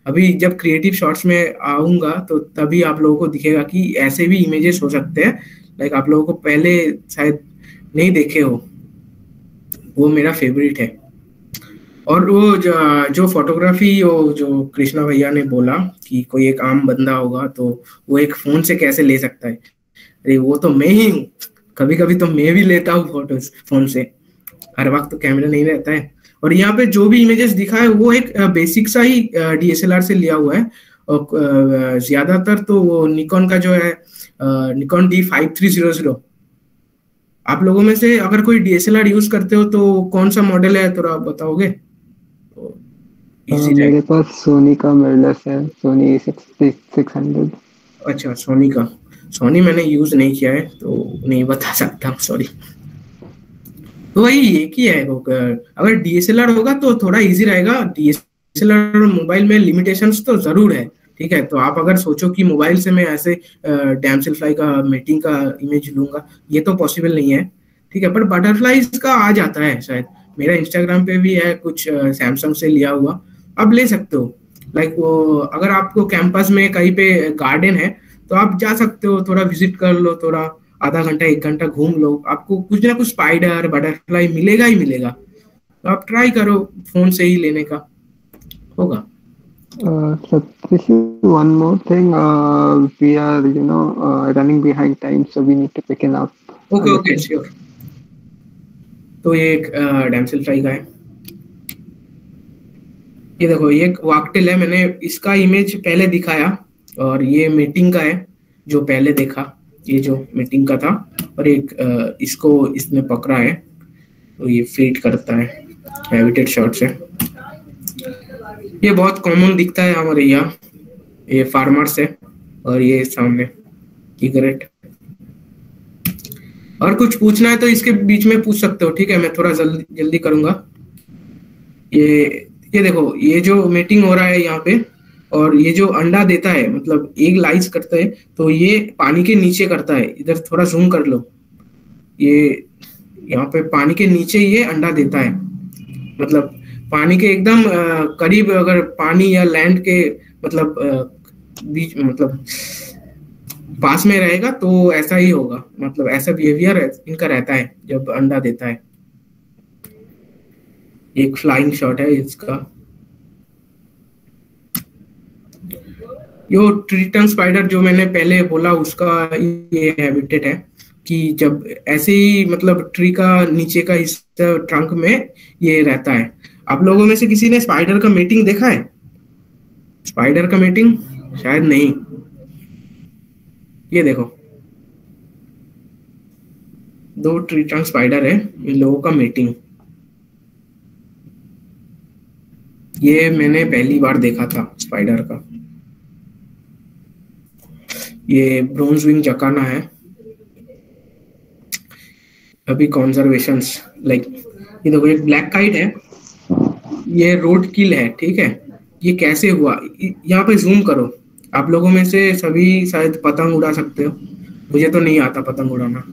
अभी जब क्रिएटिव शॉट्स में आऊंगा तो तभी आप लोगों को दिखेगा कि ऐसे भी इमेजेस हो सकते हैं, लाइक आप लोगों को पहले शायद नहीं देखे हो। वो मेरा फेवरेट है। और वो जो फोटोग्राफी, वो जो कृष्णा भैया ने बोला कि कोई एक आम बंदा होगा तो वो एक फोन से कैसे ले सकता है, अरे वो तो मैं ही हूँ। कभी कभी तो मैं भी लेता हूँ फोटोज फोन से, हर वक्त तो कैमरा नहीं रहता है। और यहाँ पे जो भी इमेजेस दिखा है वो एक बेसिक सा ही डीएसएलआर से लिया हुआ है। और ज्यादातर तो वो निकॉन का जो है निकॉन D5300। आप लोगों में से अगर कोई डीएसएलआर यूज करते हो तो कौन सा मॉडल है थोड़ा बताओगे तो इजी मेरे रहेगा। पास सोनी का मिररलेस है, सोनी 600। अच्छा, सोनी का। सोनी मैंने यूज नहीं किया है तो नहीं बता सकता, सॉरी। तो वही एक ही है वो, अगर डीएसएलआर होगा तो थोड़ा इजी रहेगा। डीएसएलआर मोबाइल में लिमिटेशंस तो जरूर है, ठीक है। तो आप अगर सोचो कि मोबाइल से मैं ऐसे डैमसेल फ्लाई का मीटिंग का इमेज लूंगा, ये तो पॉसिबल नहीं है, ठीक है। पर बटरफ्लाईज का आ जाता है शायद, मेरा इंस्टाग्राम पे भी है कुछ सैमसंग से लिया हुआ, आप ले सकते हो। लाइक वो अगर आपको कैंपस में कहीं पे गार्डन है तो आप जा सकते हो, थोड़ा विजिट कर लो, थोड़ा आधा घंटा 1 घंटा घूम लो, आपको कुछ ना कुछ स्पाइडर बटरफ्लाई मिलेगा ही मिलेगा। तो आप ट्राई करो फोन से ही लेने का, होगा। Satrishi, one more thing. We are, running behind time, so we need to pick it up. Okay okay, sure. तो ये एक डैमसेल फ्लाई का है। ये देखो, ये एक वाकटेल है, मैंने इसका इमेज पहले दिखाया। और ये मीटिंग का है जो पहले देखा, ये जो मीटिंग का था। और एक इसको इसने पकड़ा है तो ये फीड करता है, हैबिटेट शॉट से। ये बहुत कॉमन दिखता है हमारे यहाँ, ये फार्मर्स है। और ये सामने इगरेट। और कुछ पूछना है तो इसके बीच में पूछ सकते हो, ठीक है। मैं थोड़ा जल्दी करूंगा। ये देखो, ये जो मीटिंग हो रहा है यहाँ पे, और ये जो अंडा देता है, मतलब एग लाइज करता है, तो ये पानी के नीचे करता है। इधर थोड़ा जूम कर लो, ये यहाँ पे पानी के नीचे ये अंडा देता है। मतलब पानी के एकदम करीब, अगर पानी या लैंड के मतलब बीच, मतलब पास में रहेगा तो ऐसा ही होगा, मतलब ऐसा बिहेवियर इनका रहता है जब अंडा देता है। एक फ्लाइंग शॉट है इसका। यो ट्रिटन स्पाइडर जो मैंने पहले बोला, उसका ये हैबिटेट है कि जब ऐसे ही मतलब ट्री का नीचे का हिस्सा ट्रंक में ये रहता है। आप लोगों में से किसी ने स्पाइडर का मीटिंग देखा है? स्पाइडर का मीटिंग शायद नहीं। ये देखो, 2 ट्री ट्रंक स्पाइडर है, इन लोगों का मीटिंग। ये मैंने पहली बार देखा था स्पाइडर का। ये ब्रोंज विंग जकाना है। अभी कॉन्जर्वेशंस, लाइक ये देखो, एक ब्लैक काइट है, ये रोड किल है, ठीक है। ये कैसे हुआ, यहाँ पे जूम करो। आप लोगों में से सभी शायद पतंग उड़ा सकते हो, मुझे तो नहीं आता पतंग उड़ाना।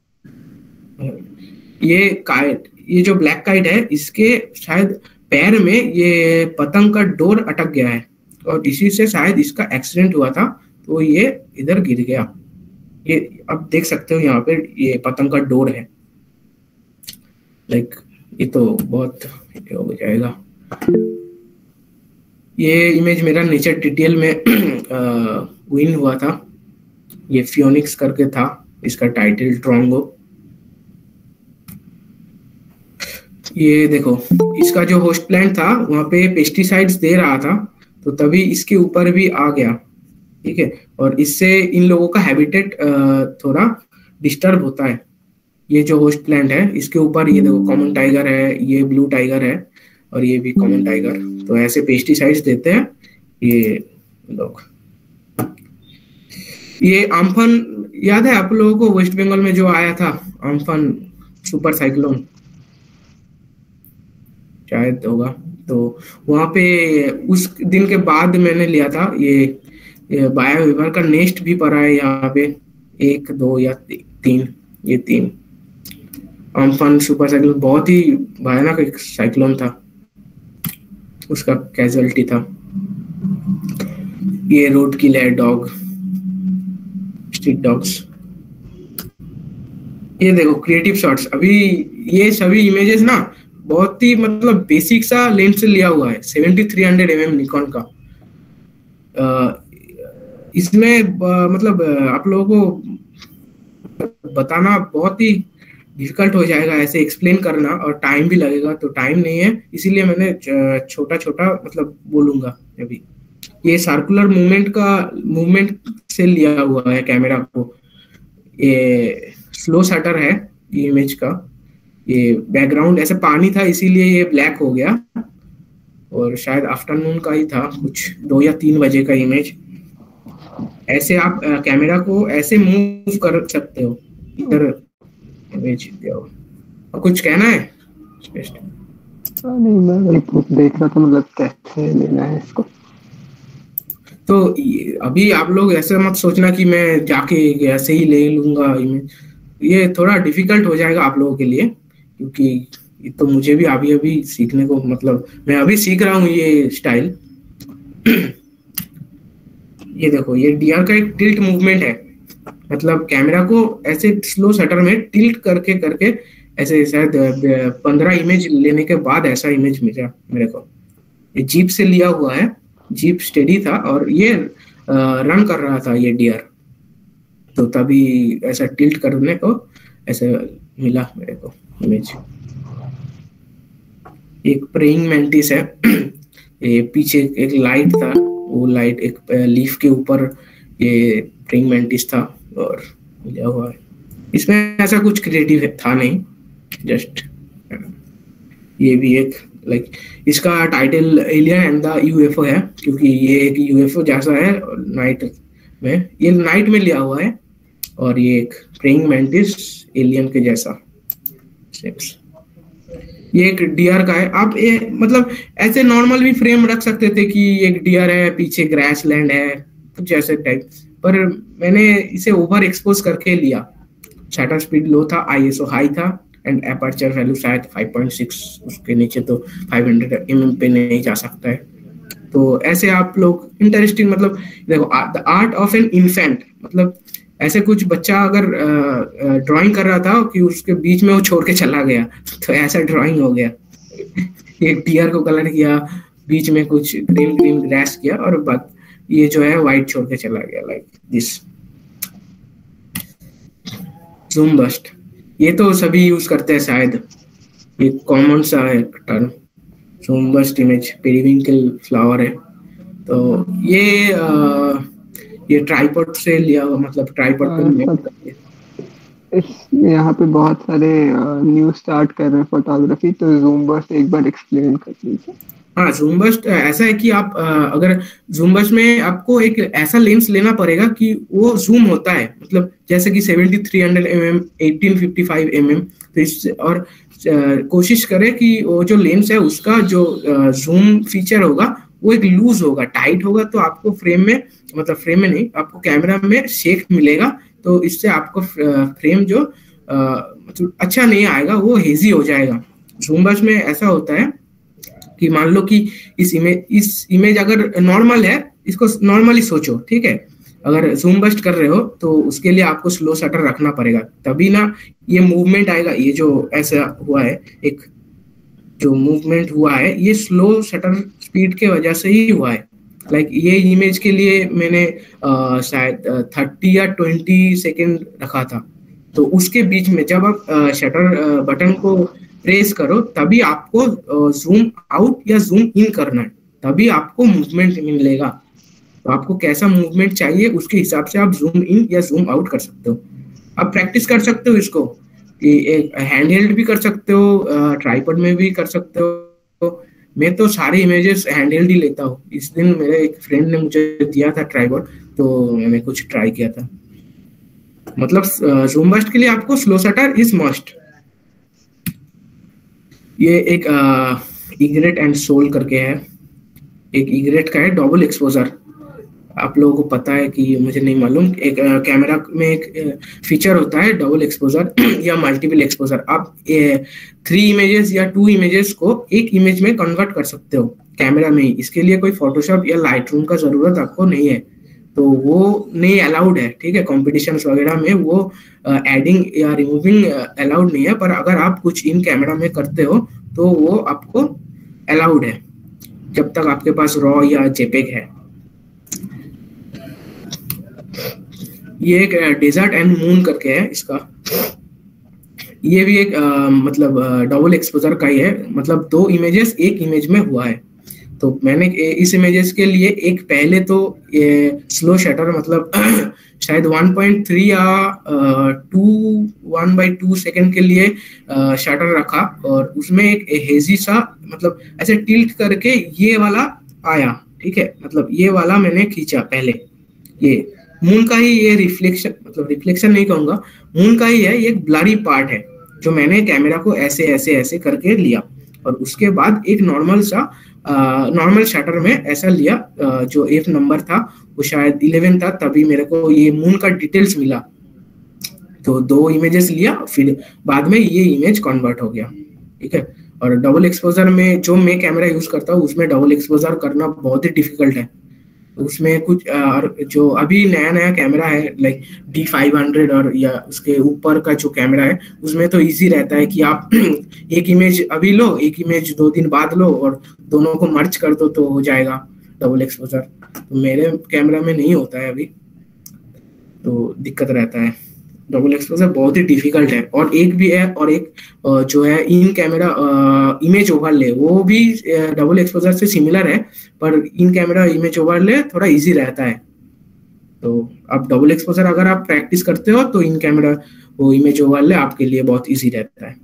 ये काइट, ये जो ब्लैक काइट है, इसके शायद पैर में ये पतंग का डोर अटक गया है और इसी से शायद इसका एक्सीडेंट हुआ था, तो ये इधर गिर गया। ये आप देख सकते हो यहाँ पे, ये पतंग का डोर है। लाइक ये तो बहुत हो जाएगा। ये इमेज मेरा नेचर टीटीएल में विन हुआ था। ये फियोनिक्स करके था, इसका टाइटल ट्रोंगो। ये देखो, इसका जो होस्ट प्लांट था वहां पे पेस्टिसाइड्स दे रहा था, तो तभी इसके ऊपर भी आ गया, ठीक है। और इससे इन लोगों का हैबिटेट थोड़ा डिस्टर्ब होता है। ये जो होस्ट प्लांट है, इसके ऊपर ये देखो कॉमन टाइगर है, ये ब्लू टाइगर है, और ये भी कॉमन टाइगर। तो ऐसे पेस्टिसाइड्स देते हैं ये लोग। ये आम्फन याद है आप लोगों को, वेस्ट बंगाल में जो आया था आम्फन सुपर साइक्लोन, शायद होगा। तो वहां पे उस दिन के बाद मैंने लिया था। ये बायो विवर का नेस्ट भी पड़ा है यहाँ पे, 1 2 या 3, ये 3। अम्फन सुपर साइक्लोन बहुत ही भयानक एक साइक्लोन था, उसका कैजुअलिटी था। ये road killer dog, street dogs. ये देखो क्रिएटिव शॉट्स। अभी ये सभी इमेजेस ना बहुत ही मतलब बेसिक सा लेंस से लिया हुआ है, 7300 mm निकॉन का। इसमें मतलब आप लोगों को बताना बहुत ही डिफिकल्ट हो जाएगा ऐसे एक्सप्लेन करना, और टाइम भी लगेगा, तो टाइम नहीं है, इसीलिए मैंने छोटा छोटा मतलब बोलूंगा अभी। ये सर्कुलर मूवमेंट से लिया हुआ है कैमरा को। ये स्लो शटर है ये इमेज का। ये बैकग्राउंड ऐसे पानी था इसीलिए ये ब्लैक हो गया, और शायद आफ्टरनून का ही था, कुछ 2 या 3 बजे का इमेज। ऐसे आप कैमरा को ऐसे मूव कर सकते हो, इधर इमेज दो। और कुछ कहना है? नहीं, मैं वही देख रहा था मतलब कैसे लेना है इसको। तो अभी आप लोग ऐसे मत सोचना कि मैं जाके ऐसे ही ले लूंगा इमेज, ये थोड़ा डिफिकल्ट हो जाएगा आप लोगों के लिए, क्योंकि तो मुझे भी अभी अभी सीखने को, मतलब मैं अभी सीख रहा हूँ ये स्टाइल। ये देखो ये डीआर का एक टिल्ट मूवमेंट है, मतलब कैमरा को ऐसे स्लो शटर में टिल्ट करके करके ऐसे शायद 15 इमेज लेने के बाद ऐसा इमेज मिला मेरे को। ये जीप से लिया हुआ है, जीप स्टेडी था और ये रन कर रहा था ये डीआर, तो तभी ऐसा टिल्ट करने को ऐसे मिला मेरे को इमेज। एक प्रेइंग मैंटिस है। ये पीछे एक लाइट था, वो लाइट एक लीफ के ऊपर ये प्रेइंग मैंटिस था और लिया हुआ है। इसमें ऐसा कुछ क्रिएटिव था नहीं, जस्ट ये भी एक लाइक इसका title alien and the UFO है, क्योंकि ये एक यूएफओ जैसा है नाइट में, ये नाइट में लिया हुआ है, और ये एक प्रेइंग मैंटिस एलियन के जैसा। ये एक डीआर का है। आप ये मतलब ऐसे नॉर्मल भी फ्रेम रख सकते थे कि एक डीआर है, पीछे ग्रास लैंड है, कुछ ऐसे टाइप, पर मैंने इसे ओवर एक्सपोज करके लिया। शटर स्पीड लो था, आईएसओ हाई था, एंड एपर्चर वैल्यू शायद 5.6, उसके नीचे तो 500 mm पे नहीं जा सकता है। तो ऐसे आप लोग इंटरेस्टिंग, मतलब देखो the art of an infant, मतलब ऐसे कुछ बच्चा अगर ड्राइंग कर रहा था कि उसके बीच में वो छोड़ के चला गया, तो ऐसा ड्राइंग हो गया। एक डियर को कलर किया, बीच में कुछ ग्रीन ग्रीन ग्रास किया, और बाद ये जो है व्हाइट छोड़ के चला गया, लाइक दिस। ज़ूम बस्ट, ये तो सभी यूज करते हैं शायद, ये कॉमन सा है term. Zoom burst image periwinkle flower है, तो ये ट्राइपॉड से लिया हुआ, मतलब ट्राइपॉड पे इस यहाँ पे बहुत सारे न्यू स्टार्ट कर रहे हैं फोटोग्राफी, तो ज़ूम बस्ट एक बार एक्सप्लेन कर दीजिए। हाँ, ज़ूम बस्ट ऐसा है कि आप अगर ज़ूम बस्ट में आपको एक ऐसा लेंस लेना पड़ेगा कि वो जूम होता है, मतलब जैसे कि 7300 mm 1855 mm, तो इस और कोशिश करें कि वो जो लेंस है उसका जो जूम फीचर होगा वो एक लूज होगा, टाइट होगा, तो आपको फ्रेम में, मतलब फ्रेम में नहीं, आपको कैमरा में शेक मिलेगा, तो इससे आपको फ्रेम जो मतलब अच्छा नहीं आएगा, वो हेजी हो जाएगा। ज़ूम बस्ट में ऐसा होता है कि मान लो कि इस इमेज अगर नॉर्मल है, इसको नॉर्मली सोचो, ठीक है, अगर जूम बस्ट कर रहे हो तो उसके लिए आपको स्लो शटर रखना पड़ेगा, तभी ना ये मूवमेंट आएगा। ये जो ऐसा हुआ है, एक जो मूवमेंट हुआ है, ये स्लो शटर स्पीड के वजह से ही हुआ है। लाइक ये इमेज के लिए मैंने शायद 30 या 20 सेकेंड रखा था, तो उसके बीच में जब आप शटर बटन को प्रेस करो तभी आपको जूम आउट या जूम इन करना है, तभी आपको मूवमेंट मिलेगा। तो आपको कैसा मूवमेंट चाहिए उसके हिसाब से आप जूम इन या जूम आउट कर सकते हो। आप प्रैक्टिस कर सकते हो इसको, कि एक हैंड हेल्ड भी कर सकते हो, ट्राइपॉड में भी कर सकते हो। मैं तो सारे इमेजेस हैंड हेल्ड ही लेता हूँ। इस दिन मेरे एक फ्रेंड ने मुझे दिया था ट्राइपॉड, तो मैंने कुछ ट्राई किया था। मतलब जूम बस्ट के लिए आपको स्लो शटर इज मस्ट। ये एक इग्रेट एंड सोल करके है, एक इग्रेट का है डबल एक्सपोजर। आप लोगों को पता है कि मुझे नहीं मालूम, एक कैमरा में एक फीचर होता है डबल एक्सपोजर या मल्टीपल एक्सपोजर। आप 3 इमेजेस या 2 इमेजेस को एक इमेज में कन्वर्ट कर सकते हो कैमरा में ही। इसके लिए कोई फोटोशॉप या लाइटरूम का जरूरत आपको नहीं है, तो वो नहीं अलाउड है, ठीक है। कॉम्पिटिशन्स वगैरह में वो एडिंग या रिमूविंग अलाउड नहीं है, पर अगर आप कुछ इन कैमरा में करते हो तो वो आपको अलाउड है, जब तक आपके पास रॉ या जेपेग है। ये एक डेजर्ट एंड मून करके है इसका, ये भी एक मतलब डबल एक्सपोजर का ही है, मतलब 2 इमेजेस एक इमेज में हुआ है। तो मैंने इस इमेजेस के लिए एक पहले तो ये स्लो शटर मतलब शायद 1.3 या 1/2 सेकंड के लिए शटर रखा, और उसमें एक हेजी सा मतलब ऐसे टिल्ट करके ये वाला आया, ठीक है। मतलब ये वाला मैंने खींचा पहले, ये मून का ही ये रिफ्लेक्शन, मतलब रिफ्लेक्शन नहीं कहूंगा, मून का ही है, ये एक ब्लरी पार्ट है जो मैंने कैमरा को ऐसे ऐसे ऐसे करके लिया, और उसके बाद एक नॉर्मल शटर में ऐसा लिया। जो एफ नंबर था वो शायद 11 था, तभी मेरे को ये मून का डिटेल्स मिला। तो 2 इमेजेस लिया, फिर बाद में ये इमेज कन्वर्ट हो गया, ठीक है। और डबल एक्सपोजर में जो मैं कैमरा यूज करता हूँ उसमें डबल एक्सपोजर करना बहुत ही डिफिकल्ट है। उसमें कुछ जो अभी नया नया कैमरा है लाइक D500 और या उसके ऊपर का जो कैमरा है, उसमें तो इजी रहता है कि आप एक इमेज अभी लो, एक इमेज 2 दिन बाद लो और दोनों को मर्ज कर दो तो हो जाएगा डबल एक्सपोजर। तो मेरे कैमरा में नहीं होता है अभी, तो दिक्कत रहता है। डबल एक्सपोजर बहुत ही डिफिकल्ट है। और एक भी है, और एक जो है इन कैमरा इमेज ओवरले, वो भी डबल एक्सपोजर से सिमिलर है, पर इन कैमरा इमेज ओवरले थोड़ा इजी रहता है। तो आप डबल एक्सपोजर अगर आप प्रैक्टिस करते हो तो इन कैमरा वो इमेज ओवरले आपके लिए बहुत इजी रहता है।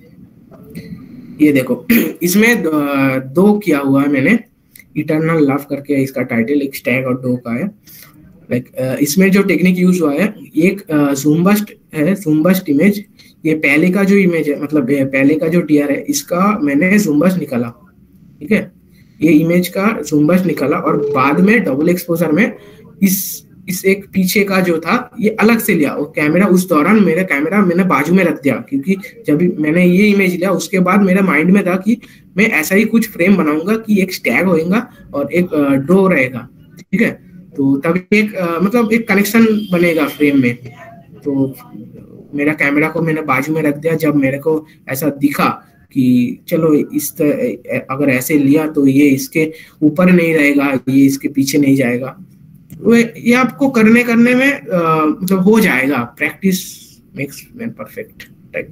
ये देखो इसमें 2 किया हुआ है मैंने, इटर्नल लव करके इसका टाइटल, एक स्टैग और 2 का है। लाइक इसमें जो टेक्निक यूज हुआ है, एक ज़ूम बस्ट है, ज़ूम बस्ट इमेज। ये पहले का जो इमेज है, मतलब पहले का जो टीआर है, इसका मैंने ज़ूम बस्ट निकाला, ठीक है। ये इमेज का ज़ूम बस्ट निकाला, और बाद में डबल एक्सपोजर में इस एक पीछे का जो था ये अलग से लिया। वो कैमरा उस दौरान मेरा कैमरा मैंने बाजू में रख दिया, क्योंकि जब मैंने ये इमेज लिया उसके बाद मेरे माइंड में था कि मैं ऐसा ही कुछ फ्रेम बनाऊंगा कि एक स्टैग होगा और एक डो रहेगा, ठीक है। तो तभी एक मतलब एक कनेक्शन बनेगा फ्रेम में। तो मेरा कैमरा को मैंने बाजू में रख दिया। जब मेरे को ऐसा दिखा कि चलो अगर ऐसे लिया तो ये इसके ऊपर नहीं रहेगा, ये इसके पीछे नहीं जाएगा, ये आपको करने में मतलब हो जाएगा। Practice makes man perfect type.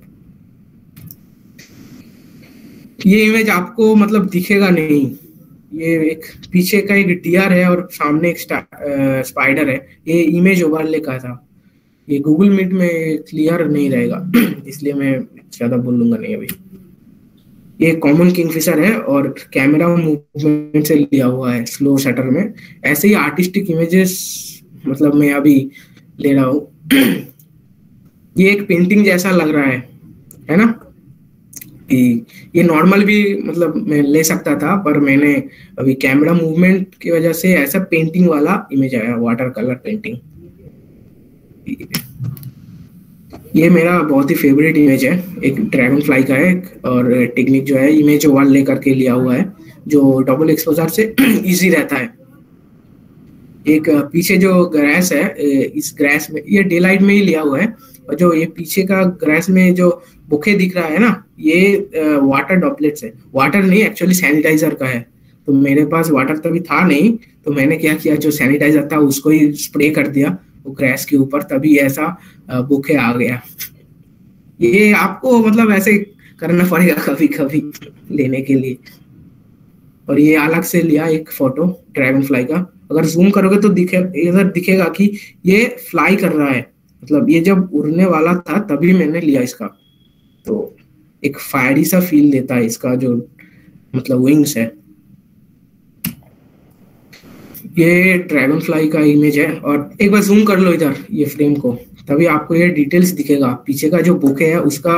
ये इमेज आपको मतलब दिखेगा नहीं, ये एक पीछे का एक डियर है और सामने एक स्पाइडर है। ये इमेज ओवरले का था। ये गूगल मीट में क्लियर नहीं रहेगा इसलिए मैं ज्यादा बोलूंगा नहीं अभी। ये कॉमन किंगफिशर है और कैमरा मूवमेंट से लिया हुआ है स्लो शटर में। ऐसे ही आर्टिस्टिक इमेजेस मतलब मैं अभी ले रहा हूँ। ये एक पेंटिंग जैसा लग रहा है ना। ये नॉर्मल भी मतलब मैं ले सकता था, पर मैंने अभी कैमरा मूवमेंट की वजह से ऐसा पेंटिंग वाला इमेज आया, वाटर कलर पेंटिंग। ये मेरा बहुत ही फेवरेट इमेज है, एक ड्रैगन फ्लाई का है। और टेक्निक जो है इमेज ओवरले करके लिया हुआ है, जो डबल एक्सपोजर से इजी रहता है। एक पीछे जो ग्रास है, इस ग्रास में ये डे लाइट में ही लिया हुआ है, और जो ये पीछे का ग्रास में जो बुके दिख रहा है ना, ये वाटर ड्रॉपलेट्स है। वाटर नहीं, एक्चुअली सैनिटाइजर का है। तो मेरे पास वाटर तभी था नहीं, तो मैंने क्या किया, जो सैनिटाइजर था उसको ही स्प्रे कर दिया वो ग्रास के ऊपर, तभी ऐसा बुके आ गया। ये आपको मतलब ऐसे करना पड़ेगा कभी कभी लेने के लिए। और ये अलग से लिया एक फोटो ड्रैगन फ्लाई का। अगर जूम करोगे तो इधर दिखेगा कि ये फ्लाई कर रहा है, मतलब ये जब उड़ने वाला था तभी मैंने लिया इसका। तो एक फायरी सा फील देता है इसका जो मतलब विंग्स है। ये ड्रैगन फ्लाई का इमेज है। और एक बार जूम कर लो इधर ये फ्रेम को, तभी आपको ये डिटेल्स दिखेगा। पीछे का जो बुके है उसका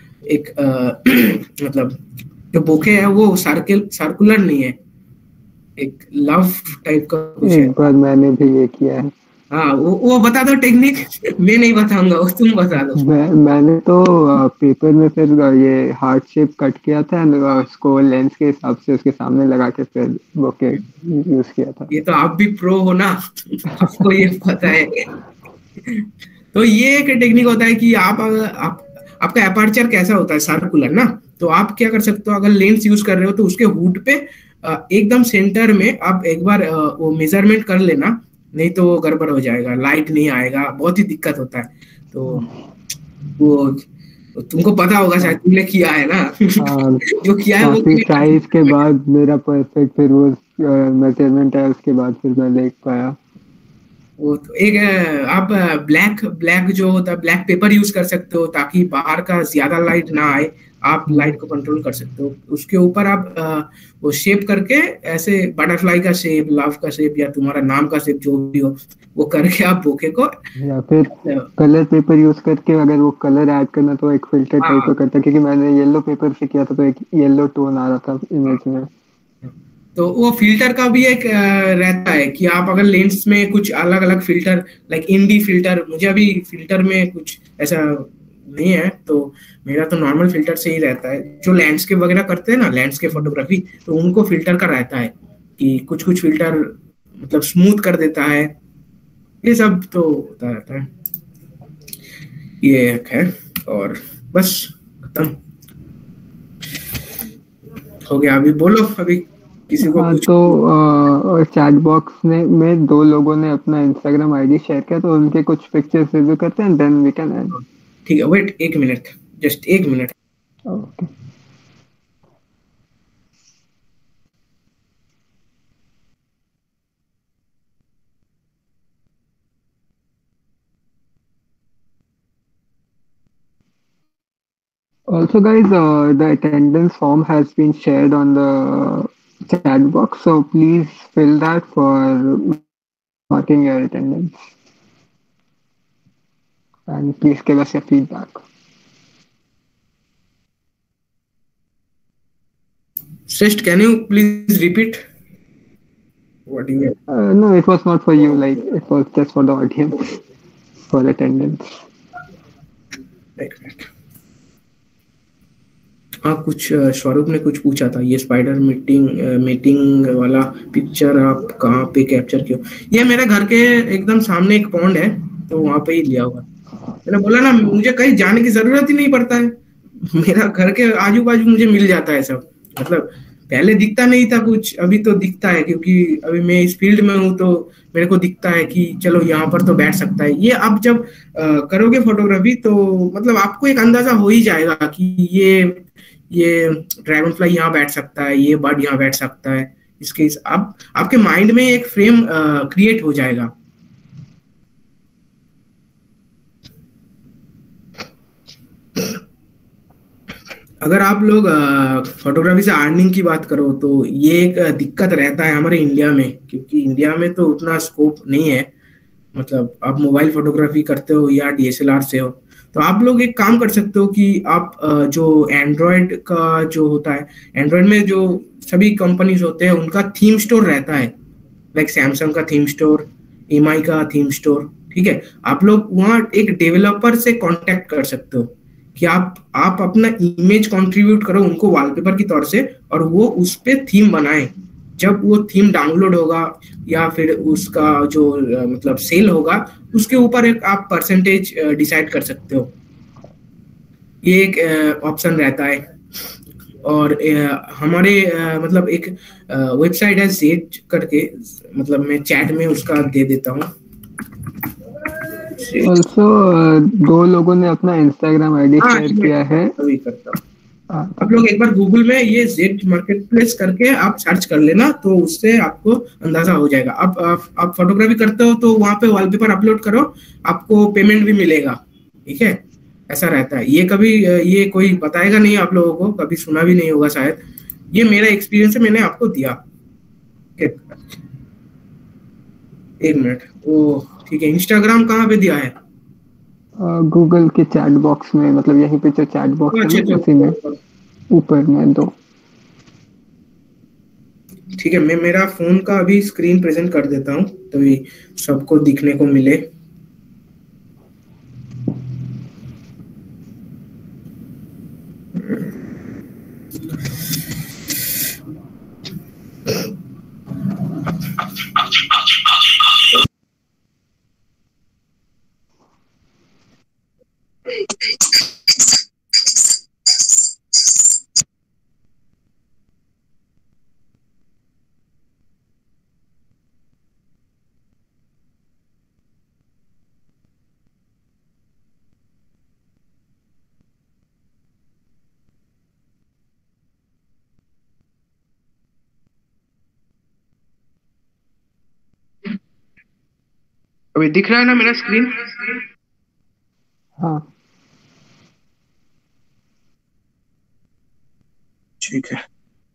एक मतलब जो बुके है वो सर्कुलर नहीं है, एक लव टाइप का कुछ है। एक बार मैंने भी ये किया है। हाँ, वो बता दो टेक्निक। मैं नहीं बताऊंगा, वो तुम बता दो। मैंने तो पेपर में फिर ये हार्ट शेप कट किया था एंड उसको लेंस के हिसाब से उसके सामने लगा के फिर बोके यूज किया था। ये तो आप भी प्रो हो ना, आपको ये पता है। तो ये एक टेक्निक होता है कि आप आपका एपर्चर कैसा होता है, सर्कुलर ना। तो आप क्या कर सकते हो, अगर लेंस यूज कर रहे हो तो उसके हुड पे एकदम सेंटर में आप एक बार वो मेजरमेंट कर लेना, नहीं तो वो गड़बड़ हो जाएगा, लाइट नहीं आएगा, बहुत ही दिक्कत होता है। तो वो तुमको पता होगा शायद, तुमने किया है ना। जो किया है वो काफी साइज के बाद मेरा परफेक्ट फिर वो मेजरमेंट है, उसके बाद फिर मैं देख पाया। वो तो एक आप ब्लैक ब्लैक जो होता है, ब्लैक पेपर यूज कर सकते हो ताकि बाहर का ज्यादा लाइट ना आए, आप लाइट को कंट्रोल कर सकते हो। उसके ऊपर आप वो शेप करके, ऐसे बटरफ्लाई का शेप, लव का शेप, या तुम्हारा नाम का शेप जो भी हो, वो करके आप बोके को, या फिर कलर पेपर यूज करके अगर वो कलर ऐड करना तो एक फिल्टर टाइप का करता, क्योंकि मैंने येलो पेपर से किया था तो एक येलो टोन आ रहा था इमेज में। तो वो फिल्टर का भी एक रहता है कि आप अगर लेंस में कुछ अलग अलग फिल्टर, लाइक इंडी फिल्टर, मुझे अभी फिल्टर में कुछ ऐसा नहीं है, तो मेरा तो नॉर्मल फिल्टर से ही रहता है। जो लैंडस्केप वगैरह करते हैं ना, लैंडस्केप फोटोग्राफी, तो उनको फिल्टर का रहता है कि कुछ कुछ फिल्टर मतलब स्मूथ कर देता है, ये सब तो होता रहता है। ये एक है, और बस खत्म हो गया। अभी बोलो, अभी किसी को कुछ। तो चैट बॉक्स में 2 लोगों ने अपना इंस्टाग्राम आईडी शेयर किया, तो उनके कुछ पिक्चर्स रिव्यू करते हैं, देन वी कैन एंड। ठीक है, wait 1 minute, just 1 minute. Okay. Also, guys, the attendance form has been shared on the chat box, so please fill that for marking your attendance. And please give us your feedback. Shrest, can you please repeat what you No, it was not for you, like it was just for the audience, for attendance. हाँ, कुछ स्वरूप ने कुछ पूछा था, ये स्पाइडर मीटिंग वाला पिक्चर आप कहाँ पे कैप्चर किया? ये मेरे घर के एकदम सामने एक पॉन्ड है, तो वहां पे ही लिया हुआ। मैंने बोला ना, मुझे कहीं जाने की जरूरत ही नहीं पड़ता है, मेरा घर के आजू बाजू मुझे मिल जाता है सब। मतलब पहले दिखता नहीं था कुछ, अभी तो दिखता है, क्योंकि अभी मैं इस फील्ड में हूँ, तो मेरे को दिखता है कि चलो यहाँ पर तो बैठ सकता है ये। अब जब करोगे फोटोग्राफी तो मतलब आपको एक अंदाजा हो ही जाएगा कि ये ड्रैगन फ्लाई यहाँ बैठ सकता है, ये बर्ड यहाँ बैठ सकता है। इसके आपके माइंड में एक फ्रेम क्रिएट हो जाएगा। अगर आप लोग फोटोग्राफी से अर्निंग की बात करो तो ये एक दिक्कत रहता है हमारे इंडिया में, क्योंकि इंडिया में तो उतना स्कोप नहीं है। मतलब आप मोबाइल फोटोग्राफी करते हो या डीएसएलआर से हो, तो आप लोग एक काम कर सकते हो कि आप जो एंड्रॉयड का जो होता है, एंड्रॉयड में जो सभी कंपनीज होते हैं उनका थीम स्टोर रहता है, लाइक सैमसंग का थीम स्टोर, एमआई का थीम स्टोर, ठीक है। आप लोग वहाँ एक डेवलपर से कांटेक्ट कर सकते हो कि आप अपना इमेज कंट्रीब्यूट करो उनको वॉलपेपर की तौर से, और वो उस पे थीम बनाए। जब वो थीम डाउनलोड होगा या फिर उसका जो मतलब सेल होगा, उसके ऊपर एक आप परसेंटेज डिसाइड कर सकते हो। ये एक ऑप्शन रहता है। और हमारे मतलब एक वेबसाइट है जेड करके, मतलब मैं चैट में उसका दे देता हूँ। ऑल्सो 2 लोगों ने अपना इंस्टाग्राम आईडी शेयर किया है। अभी करता हूँ। आप लोग एक बार गूगल में ये जेड मार्केटप्लेस करके आप सर्च कर लेना, तो उससे आपको अंदाजा हो जाएगा। आप फोटोग्राफी करते हो तो वहां पे वॉलपेपर अपलोड करो, आपको पेमेंट भी मिलेगा, ठीक है। ऐसा रहता है। ये कभी ये कोई बताएगा नहीं आप लोगों को, कभी सुना भी नहीं होगा शायद। ये मेरा एक्सपीरियंस है, मैंने आपको दिया। 1 मिनट, वो ठीक है। इंस्टाग्राम कहाँ पे दिया है? गूगल के चैट बॉक्स में, मतलब यहीं पे जो चैट बॉक्स है उसी में ऊपर में 2। ठीक है, मैं मेरा फोन का अभी स्क्रीन प्रेजेंट कर देता हूँ तभी सबको दिखने को मिले। अभी दिख रहा है ना मेरा स्क्रीन? हाँ ठीक है।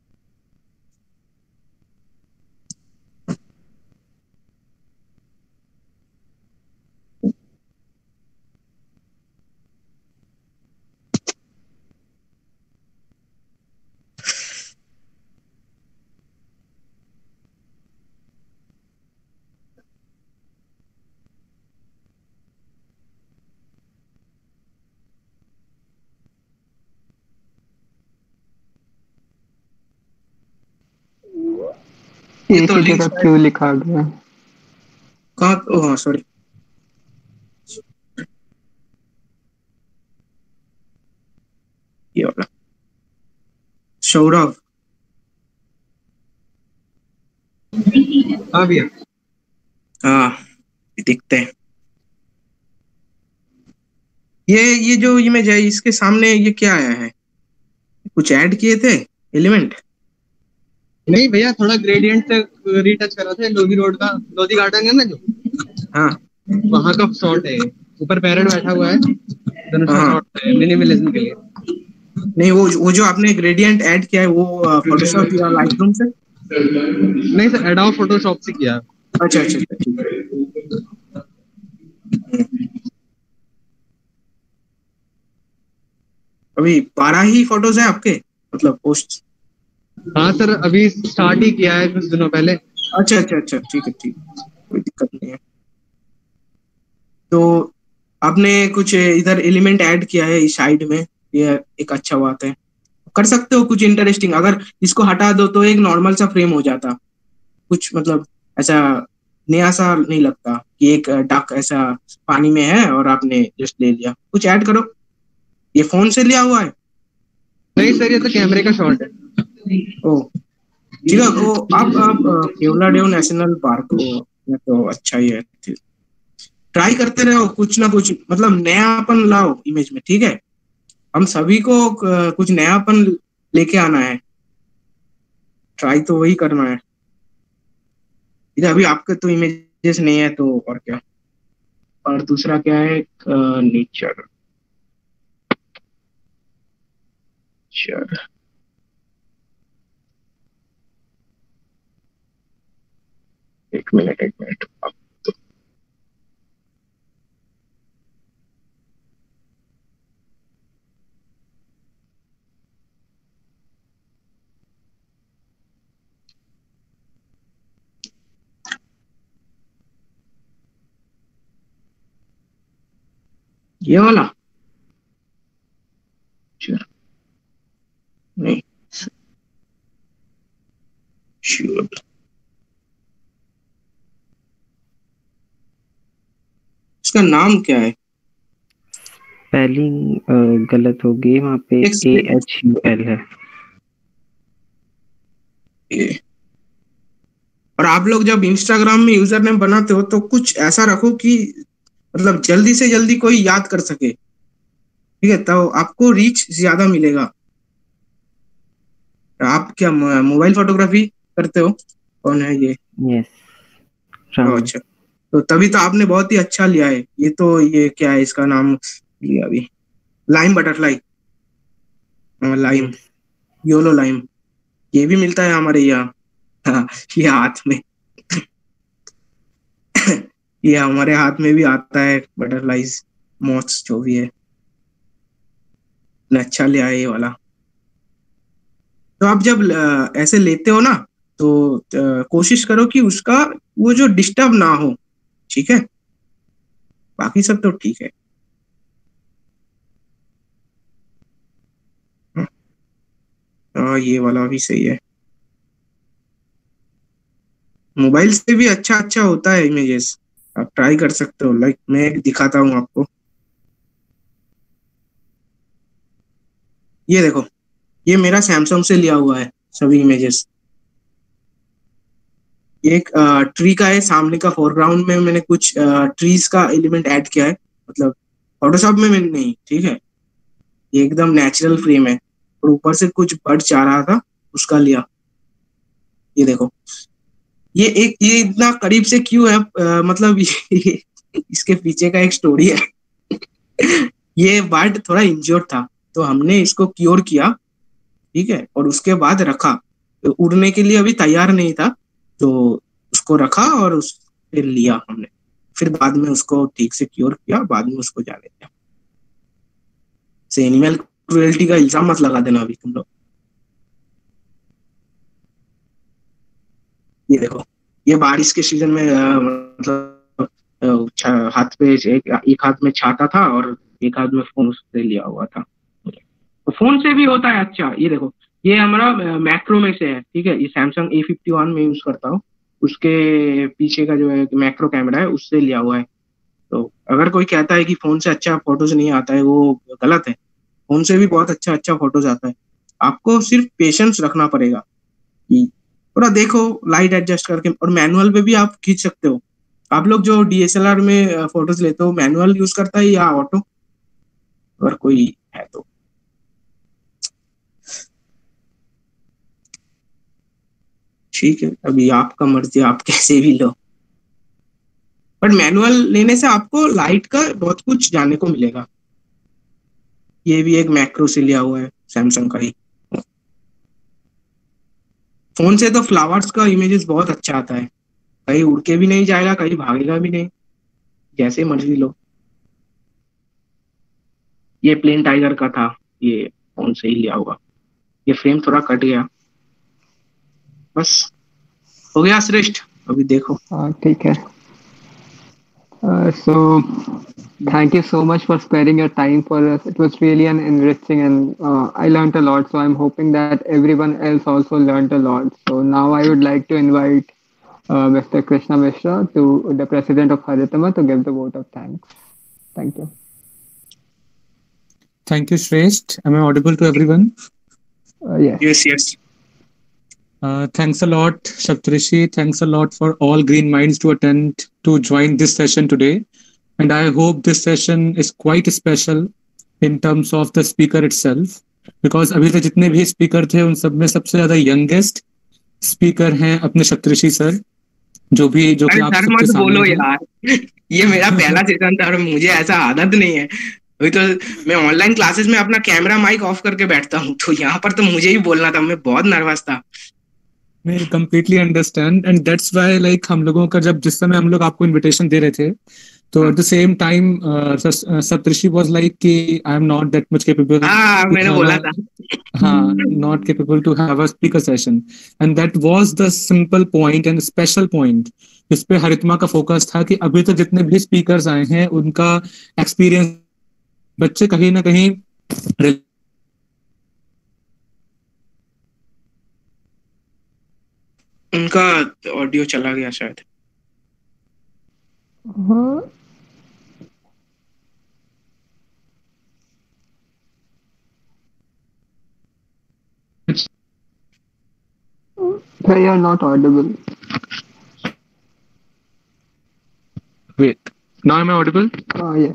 ये एक तो ही लिंक जगह क्यों लिखा गया है? कहाँ? ओह हाँ, सॉरी। ये वाला सौरभ। हाँ भैया। हाँ, दिखते हैं। ये जो इमेज है इसके सामने ये क्या आया है? कुछ ऐड किए थे एलिमेंट? नहीं भैया, थोड़ा ग्रेडियंट से रीटच करा था। लोधी रोड का, लोधी गार्डन है ना जो, हाँ वहाँ का शॉट है। ऊपर पैरेट बैठा हुआ है, धनुष का हाँ। शॉट है मिनिमलिज्म के लिए। नहीं, वो जो आपने ग्रेडियंट ऐड किया है वो फोटोशॉप या लाइटरूम से? नहीं सर, एडोब फोटोशॉप से किया। अच्छा अच्छा अच्छा, ठीक है। अभी 12 ही फोटोज है आपके, मतलब पोस्ट? हाँ सर, अभी स्टार्ट ही किया है कुछ दिनों पहले। अच्छा अच्छा अच्छा, ठीक है ठीक है, कोई दिक्कत नहीं है। तो आपने कुछ इधर एलिमेंट ऐड किया है इस साइड में, ये एक अच्छा बात है। कर सकते हो कुछ इंटरेस्टिंग। अगर इसको हटा दो तो एक नॉर्मल सा फ्रेम हो जाता, कुछ मतलब ऐसा नया सा नहीं लगता कि एक डक ऐसा पानी में है और आपने जस्ट ले लिया। कुछ ऐड करो। ये फोन से लिया हुआ है? नहीं सर, ये तो कैमरे का शॉट है। ओ ठीक है। वो आप केवलादेव नेशनल पार्क हो, ये तो अच्छा ही है। ट्राई करते रहो कुछ ना कुछ, मतलब नयापन लाओ इमेज में, ठीक है? हम सभी को कुछ नयापन लेके आना है। ट्राई तो वही करना है। ठीक है, अभी आपके तो इमेजेस नहीं है तो और क्या। और दूसरा क्या है? नेचर। चल, एक मिनट एक मिनट। अब तो ये वाला चल, नहीं श्योर। इसका नाम क्या है? स्पेलिंग गलत हो गई, वहाँ पे AHUL है। ये। और आप लोग जब इंस्टाग्राम में यूजर नेम बनाते हो तो कुछ ऐसा रखो कि मतलब जल्दी से जल्दी कोई याद कर सके, ठीक है? तो आपको रीच ज्यादा मिलेगा। आप क्या मोबाइल फोटोग्राफी करते हो? कौन है ये? यस, अच्छा, तो तभी तो आपने बहुत ही अच्छा लिया है। ये तो ये क्या है इसका नाम लिया अभी? Lime butterfly. Lime, yolo lime. ये भी मिलता है हमारे यहाँ। हाँ, ये हाथ में ये हमारे हाथ में भी आता है बटरफ्लाईज, मॉथ्स जो भी है। अच्छा लिया है ये वाला। तो आप जब ऐसे लेते हो ना तो कोशिश करो कि उसका वो जो डिस्टर्ब ना हो, ठीक है, बाकी सब तो ठीक है। ये वाला भी सही है। मोबाइल से भी अच्छा अच्छा होता है इमेजेस, आप ट्राई कर सकते हो। लाइक मैं एक दिखाता हूँ आपको, ये देखो, ये मेरा सैमसंग से लिया हुआ है सभी इमेजेस। ये एक ट्री का है, सामने का फोरग्राउंड में मैंने कुछ ट्रीज का एलिमेंट ऐड किया है, मतलब फोटोशॉप में मैंने नहीं, ठीक है, ये एकदम नेचुरल फ्रेम है। और ऊपर से कुछ बर्ड जा रहा था, उसका लिया। ये देखो, ये इतना करीब से क्यों है, मतलब इसके पीछे का एक स्टोरी है। ये बर्ड थोड़ा इंजर्ड था, तो हमने इसको क्योर किया, ठीक है, और उसके बाद रखा। तो उड़ने के लिए अभी तैयार नहीं था, तो उसको रखा और उस फिर लिया हमने। फिर बाद में उसको ठीक से क्योर किया, बाद में उसको जाने दिया। से एनिमल क्रुएल्टी का इल्जाम मत लगा देना अभी तुम लोग। ये देखो, ये बारिश के सीजन में मतलब हाथ पे एक हाथ में छाता था और एक हाथ में फोन से लिया हुआ था। तो फोन से भी होता है अच्छा। ये देखो, ये हमारा मैक्रो में से है, ठीक है, ये सैमसंग A51 में यूज करता हूँ, उसके पीछे का जो है मैक्रो कैमरा है, उससे लिया हुआ है। तो अगर कोई कहता है कि फोन से अच्छा फोटोज नहीं आता है, वो गलत है। फोन से भी बहुत अच्छा अच्छा फोटोज आता है। आपको सिर्फ पेशेंस रखना पड़ेगा कि थोड़ा देखो, लाइट एडजस्ट करके, और मैनुअल पे भी आप खींच सकते हो। आप लोग जो DSLR में फोटोज लेते हो, मैनुअल यूज करता है या ऑटो, अगर कोई है तो? ठीक है, अभी आपका मर्जी, आप कैसे भी लो, बट मैनुअल लेने से आपको लाइट का बहुत कुछ जानने को मिलेगा। ये भी एक मैक्रो से लिया हुआ है, सैमसंग का ही। फोन से तो फ्लावर्स का इमेजेस बहुत अच्छा आता है, कहीं उड़ के भी नहीं जाएगा, कहीं भागेगा भी नहीं, जैसे मर्जी लो। ये प्लेन टाइगर का था, ये फोन से ही लिया हुआ। ये फ्रेम थोड़ा कट गया, बस हो गया श्रेष्ठ। अभी देखो। हाँ ठीक है। So thank you so much for sparing your time for us. It was really an enriching, and I learned a lot. So I'm hoping that everyone else also learned a lot. So now I would like to invite Mr. Krishna Mishra, to the president of Haritama, to give the vote of thanks. Thank you. Thank you, Shresht. Am I audible to everyone? Yes. Yes. Thanks a lot, Saptrishi. Thanks a lot for all green minds to attend to join this session today. And I hope this session is quite special in terms of the speaker itself. Because अभी तक जितने भी स्पीकर थे उन सब में सबसे ज्यादा यंगेस्ट स्पीकर हैं अपने सप्तऋषि सर, जो कि आप सबके मत बोलो सामने यार। ये मेरा पहला सेशन था और मुझे ऐसा आदत नहीं है। अभी तो मैं ऑनलाइन क्लासेस में अपना कैमरा माइक ऑफ करके बैठता हूँ, तो यहाँ पर तो मुझे ही बोलना था, मैं बहुत नर्वस था। मैं completely understand, and that's why like हम लोगों का जिस समय हम लोग आपको इनविटेशन दे रहे थे, तो at the same time Saptarishi was like कि I am not that much capable, मैंने बोला था, हाँ, not capable to have a speaker session, and that was the simple point and special point जिस पे हरितमा का फोकस था कि अभी तक जितने भी स्पीकर्स आए हैं उनका एक्सपीरियंस बच्चे कहीं ना कहीं उनका ऑडियो चला गया शायद। They are not audible. Wait, now am I audible? Yes.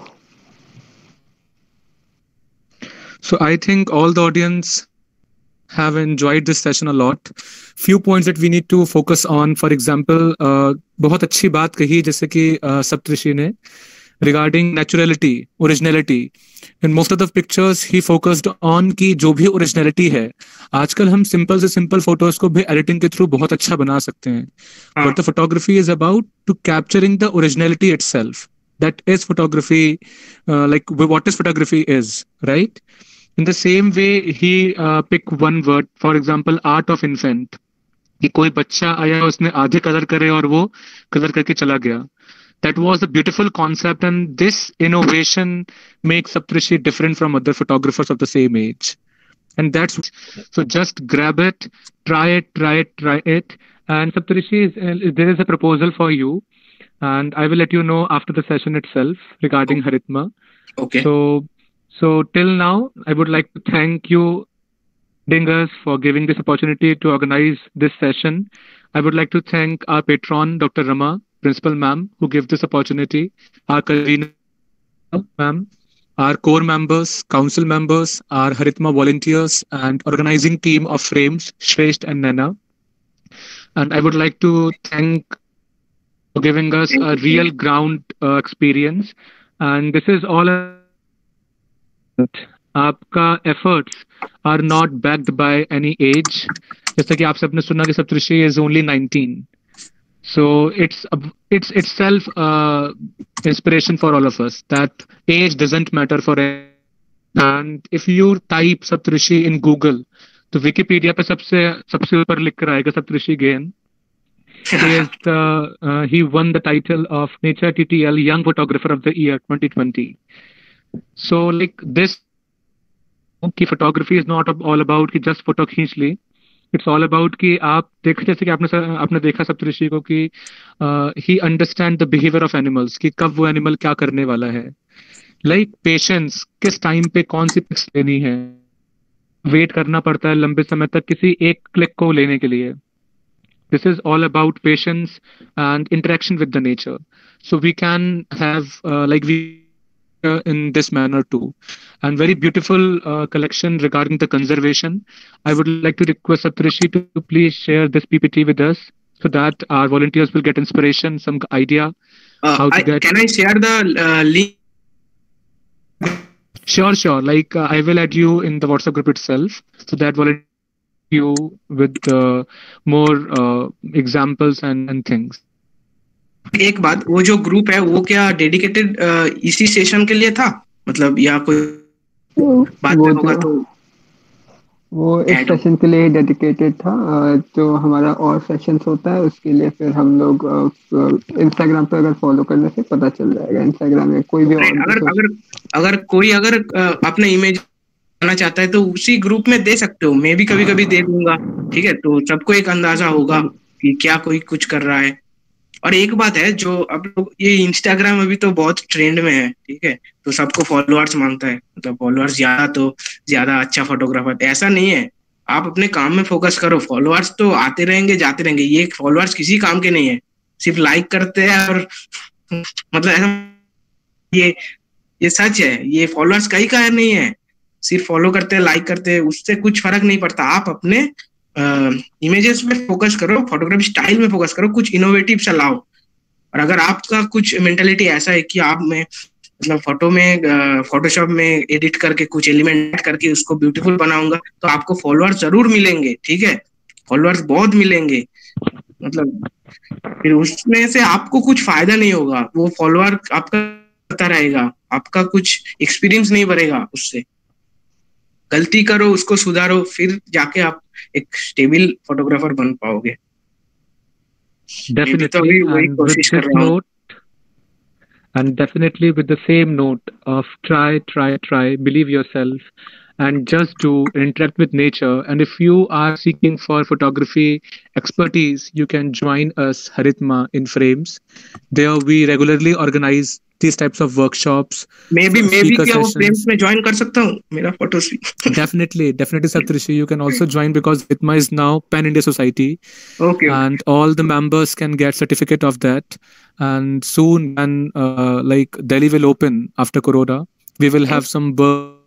So I think all the audience have enjoyed this session a lot. Few points that we need to focus on. For example, बहुत अच्छी बात कही जैसे कि सप्तऋषि ने regarding naturality, originality. In most of the pictures he focused on कि जो भी originality है, आजकल हम simple से simple photos को भी editing के through बहुत अच्छा बना सकते हैं. But the photography is about to capturing the originality itself. That is photography, like what is photography is, right? In the same way, he pick one word, for example, art of infant. कि कोई बच्चा आया उसने आधे कलर करे और वो कलर करके चला गया. That was a beautiful concept, and this innovation makes Saptarishi different from other photographers of the same age. And that's so. Just grab it, try it, try it, try it. And Saptarishi, there is a proposal for you, and I will let you know after the session itself regarding Haritma. Okay. So till now, I would like to thank you, Dingus, for giving this opportunity to organize this session. I would like to thank our patron, Dr. Rama, Principal Ma'am, who gave this opportunity, our convener, Ma'am, our core members, council members, our Haritma volunteers, and organizing team of Frames, Shresht and Nana. And I would like to thank for giving us a real ground experience. And this is all आपका efforts are not backed by any age. जैसा कि आप सबने सुना कि Saptarishi is only 19. So it's itself inspiration for all of us that age doesn't matter for anyone. And if you type Saptarishi in Google, तो Wikipedia पे सबसे ऊपर लिख कर आएगा Saptarishi Gain. He won the title of Nature TTL Young Photographer of the Year 2020. So like this, कि photography is not all about कि just photo खींच ली. It's all about कि आप देख जैसे कि आपने देखा सप्तऋषि को कि he understand the behavior of animals कि कब वो animal क्या करने वाला है. Like patience, किस टाइम पे कौन सी पिक्स लेनी है, वेट करना पड़ता है लंबे समय तक किसी एक क्लिक को लेने के लिए. This is all about patience and interaction with the nature. So we can have in this manner too. And very beautiful collection regarding the conservation. I would like to request Saptarishi to please share this PPT with us so that our volunteers will get inspiration, some idea how to get. Can I share the link? Sure. Like I will add you in the WhatsApp group itself so that volunteer you with more examples and things. एक बात, वो जो ग्रुप है वो क्या डेडिकेटेड इसी सेशन के लिए था, मतलब या कोई बात में होगा तो वो इस सेशन के लिए डेडिकेटेड था. जो हमारा और सेशंस होता है उसके लिए फिर हम लोग इंस्टाग्राम पे अगर फॉलो करने से पता चल जाएगा. इंस्टाग्राम में कोई भी अगर कोई अपने इमेज आना चाहता है तो उसी ग्रुप में दे सकते हो. मैं भी कभी कभी दे दूंगा. ठीक है, तो सबको एक अंदाजा होगा कि क्या कोई कुछ कर रहा है. और एक बात है, जो अब लोग ये इंस्टाग्राम अभी तो बहुत ट्रेंड में है. ठीक है, तो सबको फॉलोअर्स मांगता है, मतलब फॉलोअर्स ज्यादा तो ज्यादा अच्छा फोटोग्राफर. ऐसा नहीं है, आप अपने काम में फोकस करो. फॉलोअर्स तो आते रहेंगे जाते रहेंगे. ये फॉलोअर्स किसी काम के नहीं है, सिर्फ लाइक करते हैं. और मतलब ऐसा ये सच है, ये फॉलोअर्स कहीं का नहीं है. सिर्फ फॉलो करते हैं, लाइक करते हैं, उससे कुछ फर्क नहीं पड़ता. आप अपने इमेजेस में फोकस करो, फोटोग्राफी स्टाइल में फोकस करो, कुछ इनोवेटिव सा लाओ. और अगर आपका कुछ मेंटालिटी ऐसा है कि आप में मतलब फोटो में फोटोशॉप में एडिट करके कुछ एलिमेंट करके उसको ब्यूटीफुल बनाऊंगा, तो आपको फॉलोअर्स जरूर मिलेंगे. ठीक है, फॉलोअर्स बहुत मिलेंगे. मतलब फिर उसमें से आपको कुछ फायदा नहीं होगा. वो फॉलोअर आपका करता रहेगा, आपका कुछ एक्सपीरियंस नहीं बढ़ेगा उससे. गलती करो, उसको सुधारो, फिर जाके आप एक स्टेबल फोटोग्राफर बन पाओगे. Definitely, and with this note, and definitely with the same note of try, believe yourself, and just do, interact with nature. And if you are seeking for photography expertise, you can join us, Haritma, in Frames. There we regularly organize these types of workshops. Maybe क्या वो Frames में join कर सकता हूँ मेरा photos भी. Definitely Saptarishi, you can also join because Haritma is now Pan India Society. Okay. And all the members can get certificate of that. And soon, when like Delhi will open after Corona, we will have some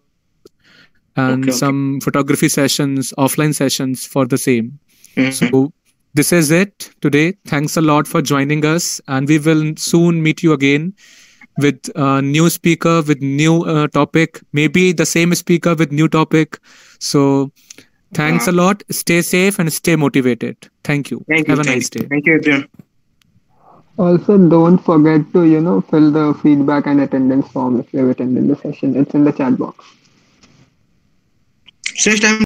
and some photography sessions, offline sessions for the same. So this is it today. Thanks a lot for joining us, and we will soon meet you again with a new speaker, with new topic, maybe the same speaker with new topic. So thanks a lot. Stay safe and stay motivated. Thank you. Have a nice day. Thank you, everyone. Also, don't forget to, fill the feedback and attendance form if you have attended the session. It's in the chat box. Same time.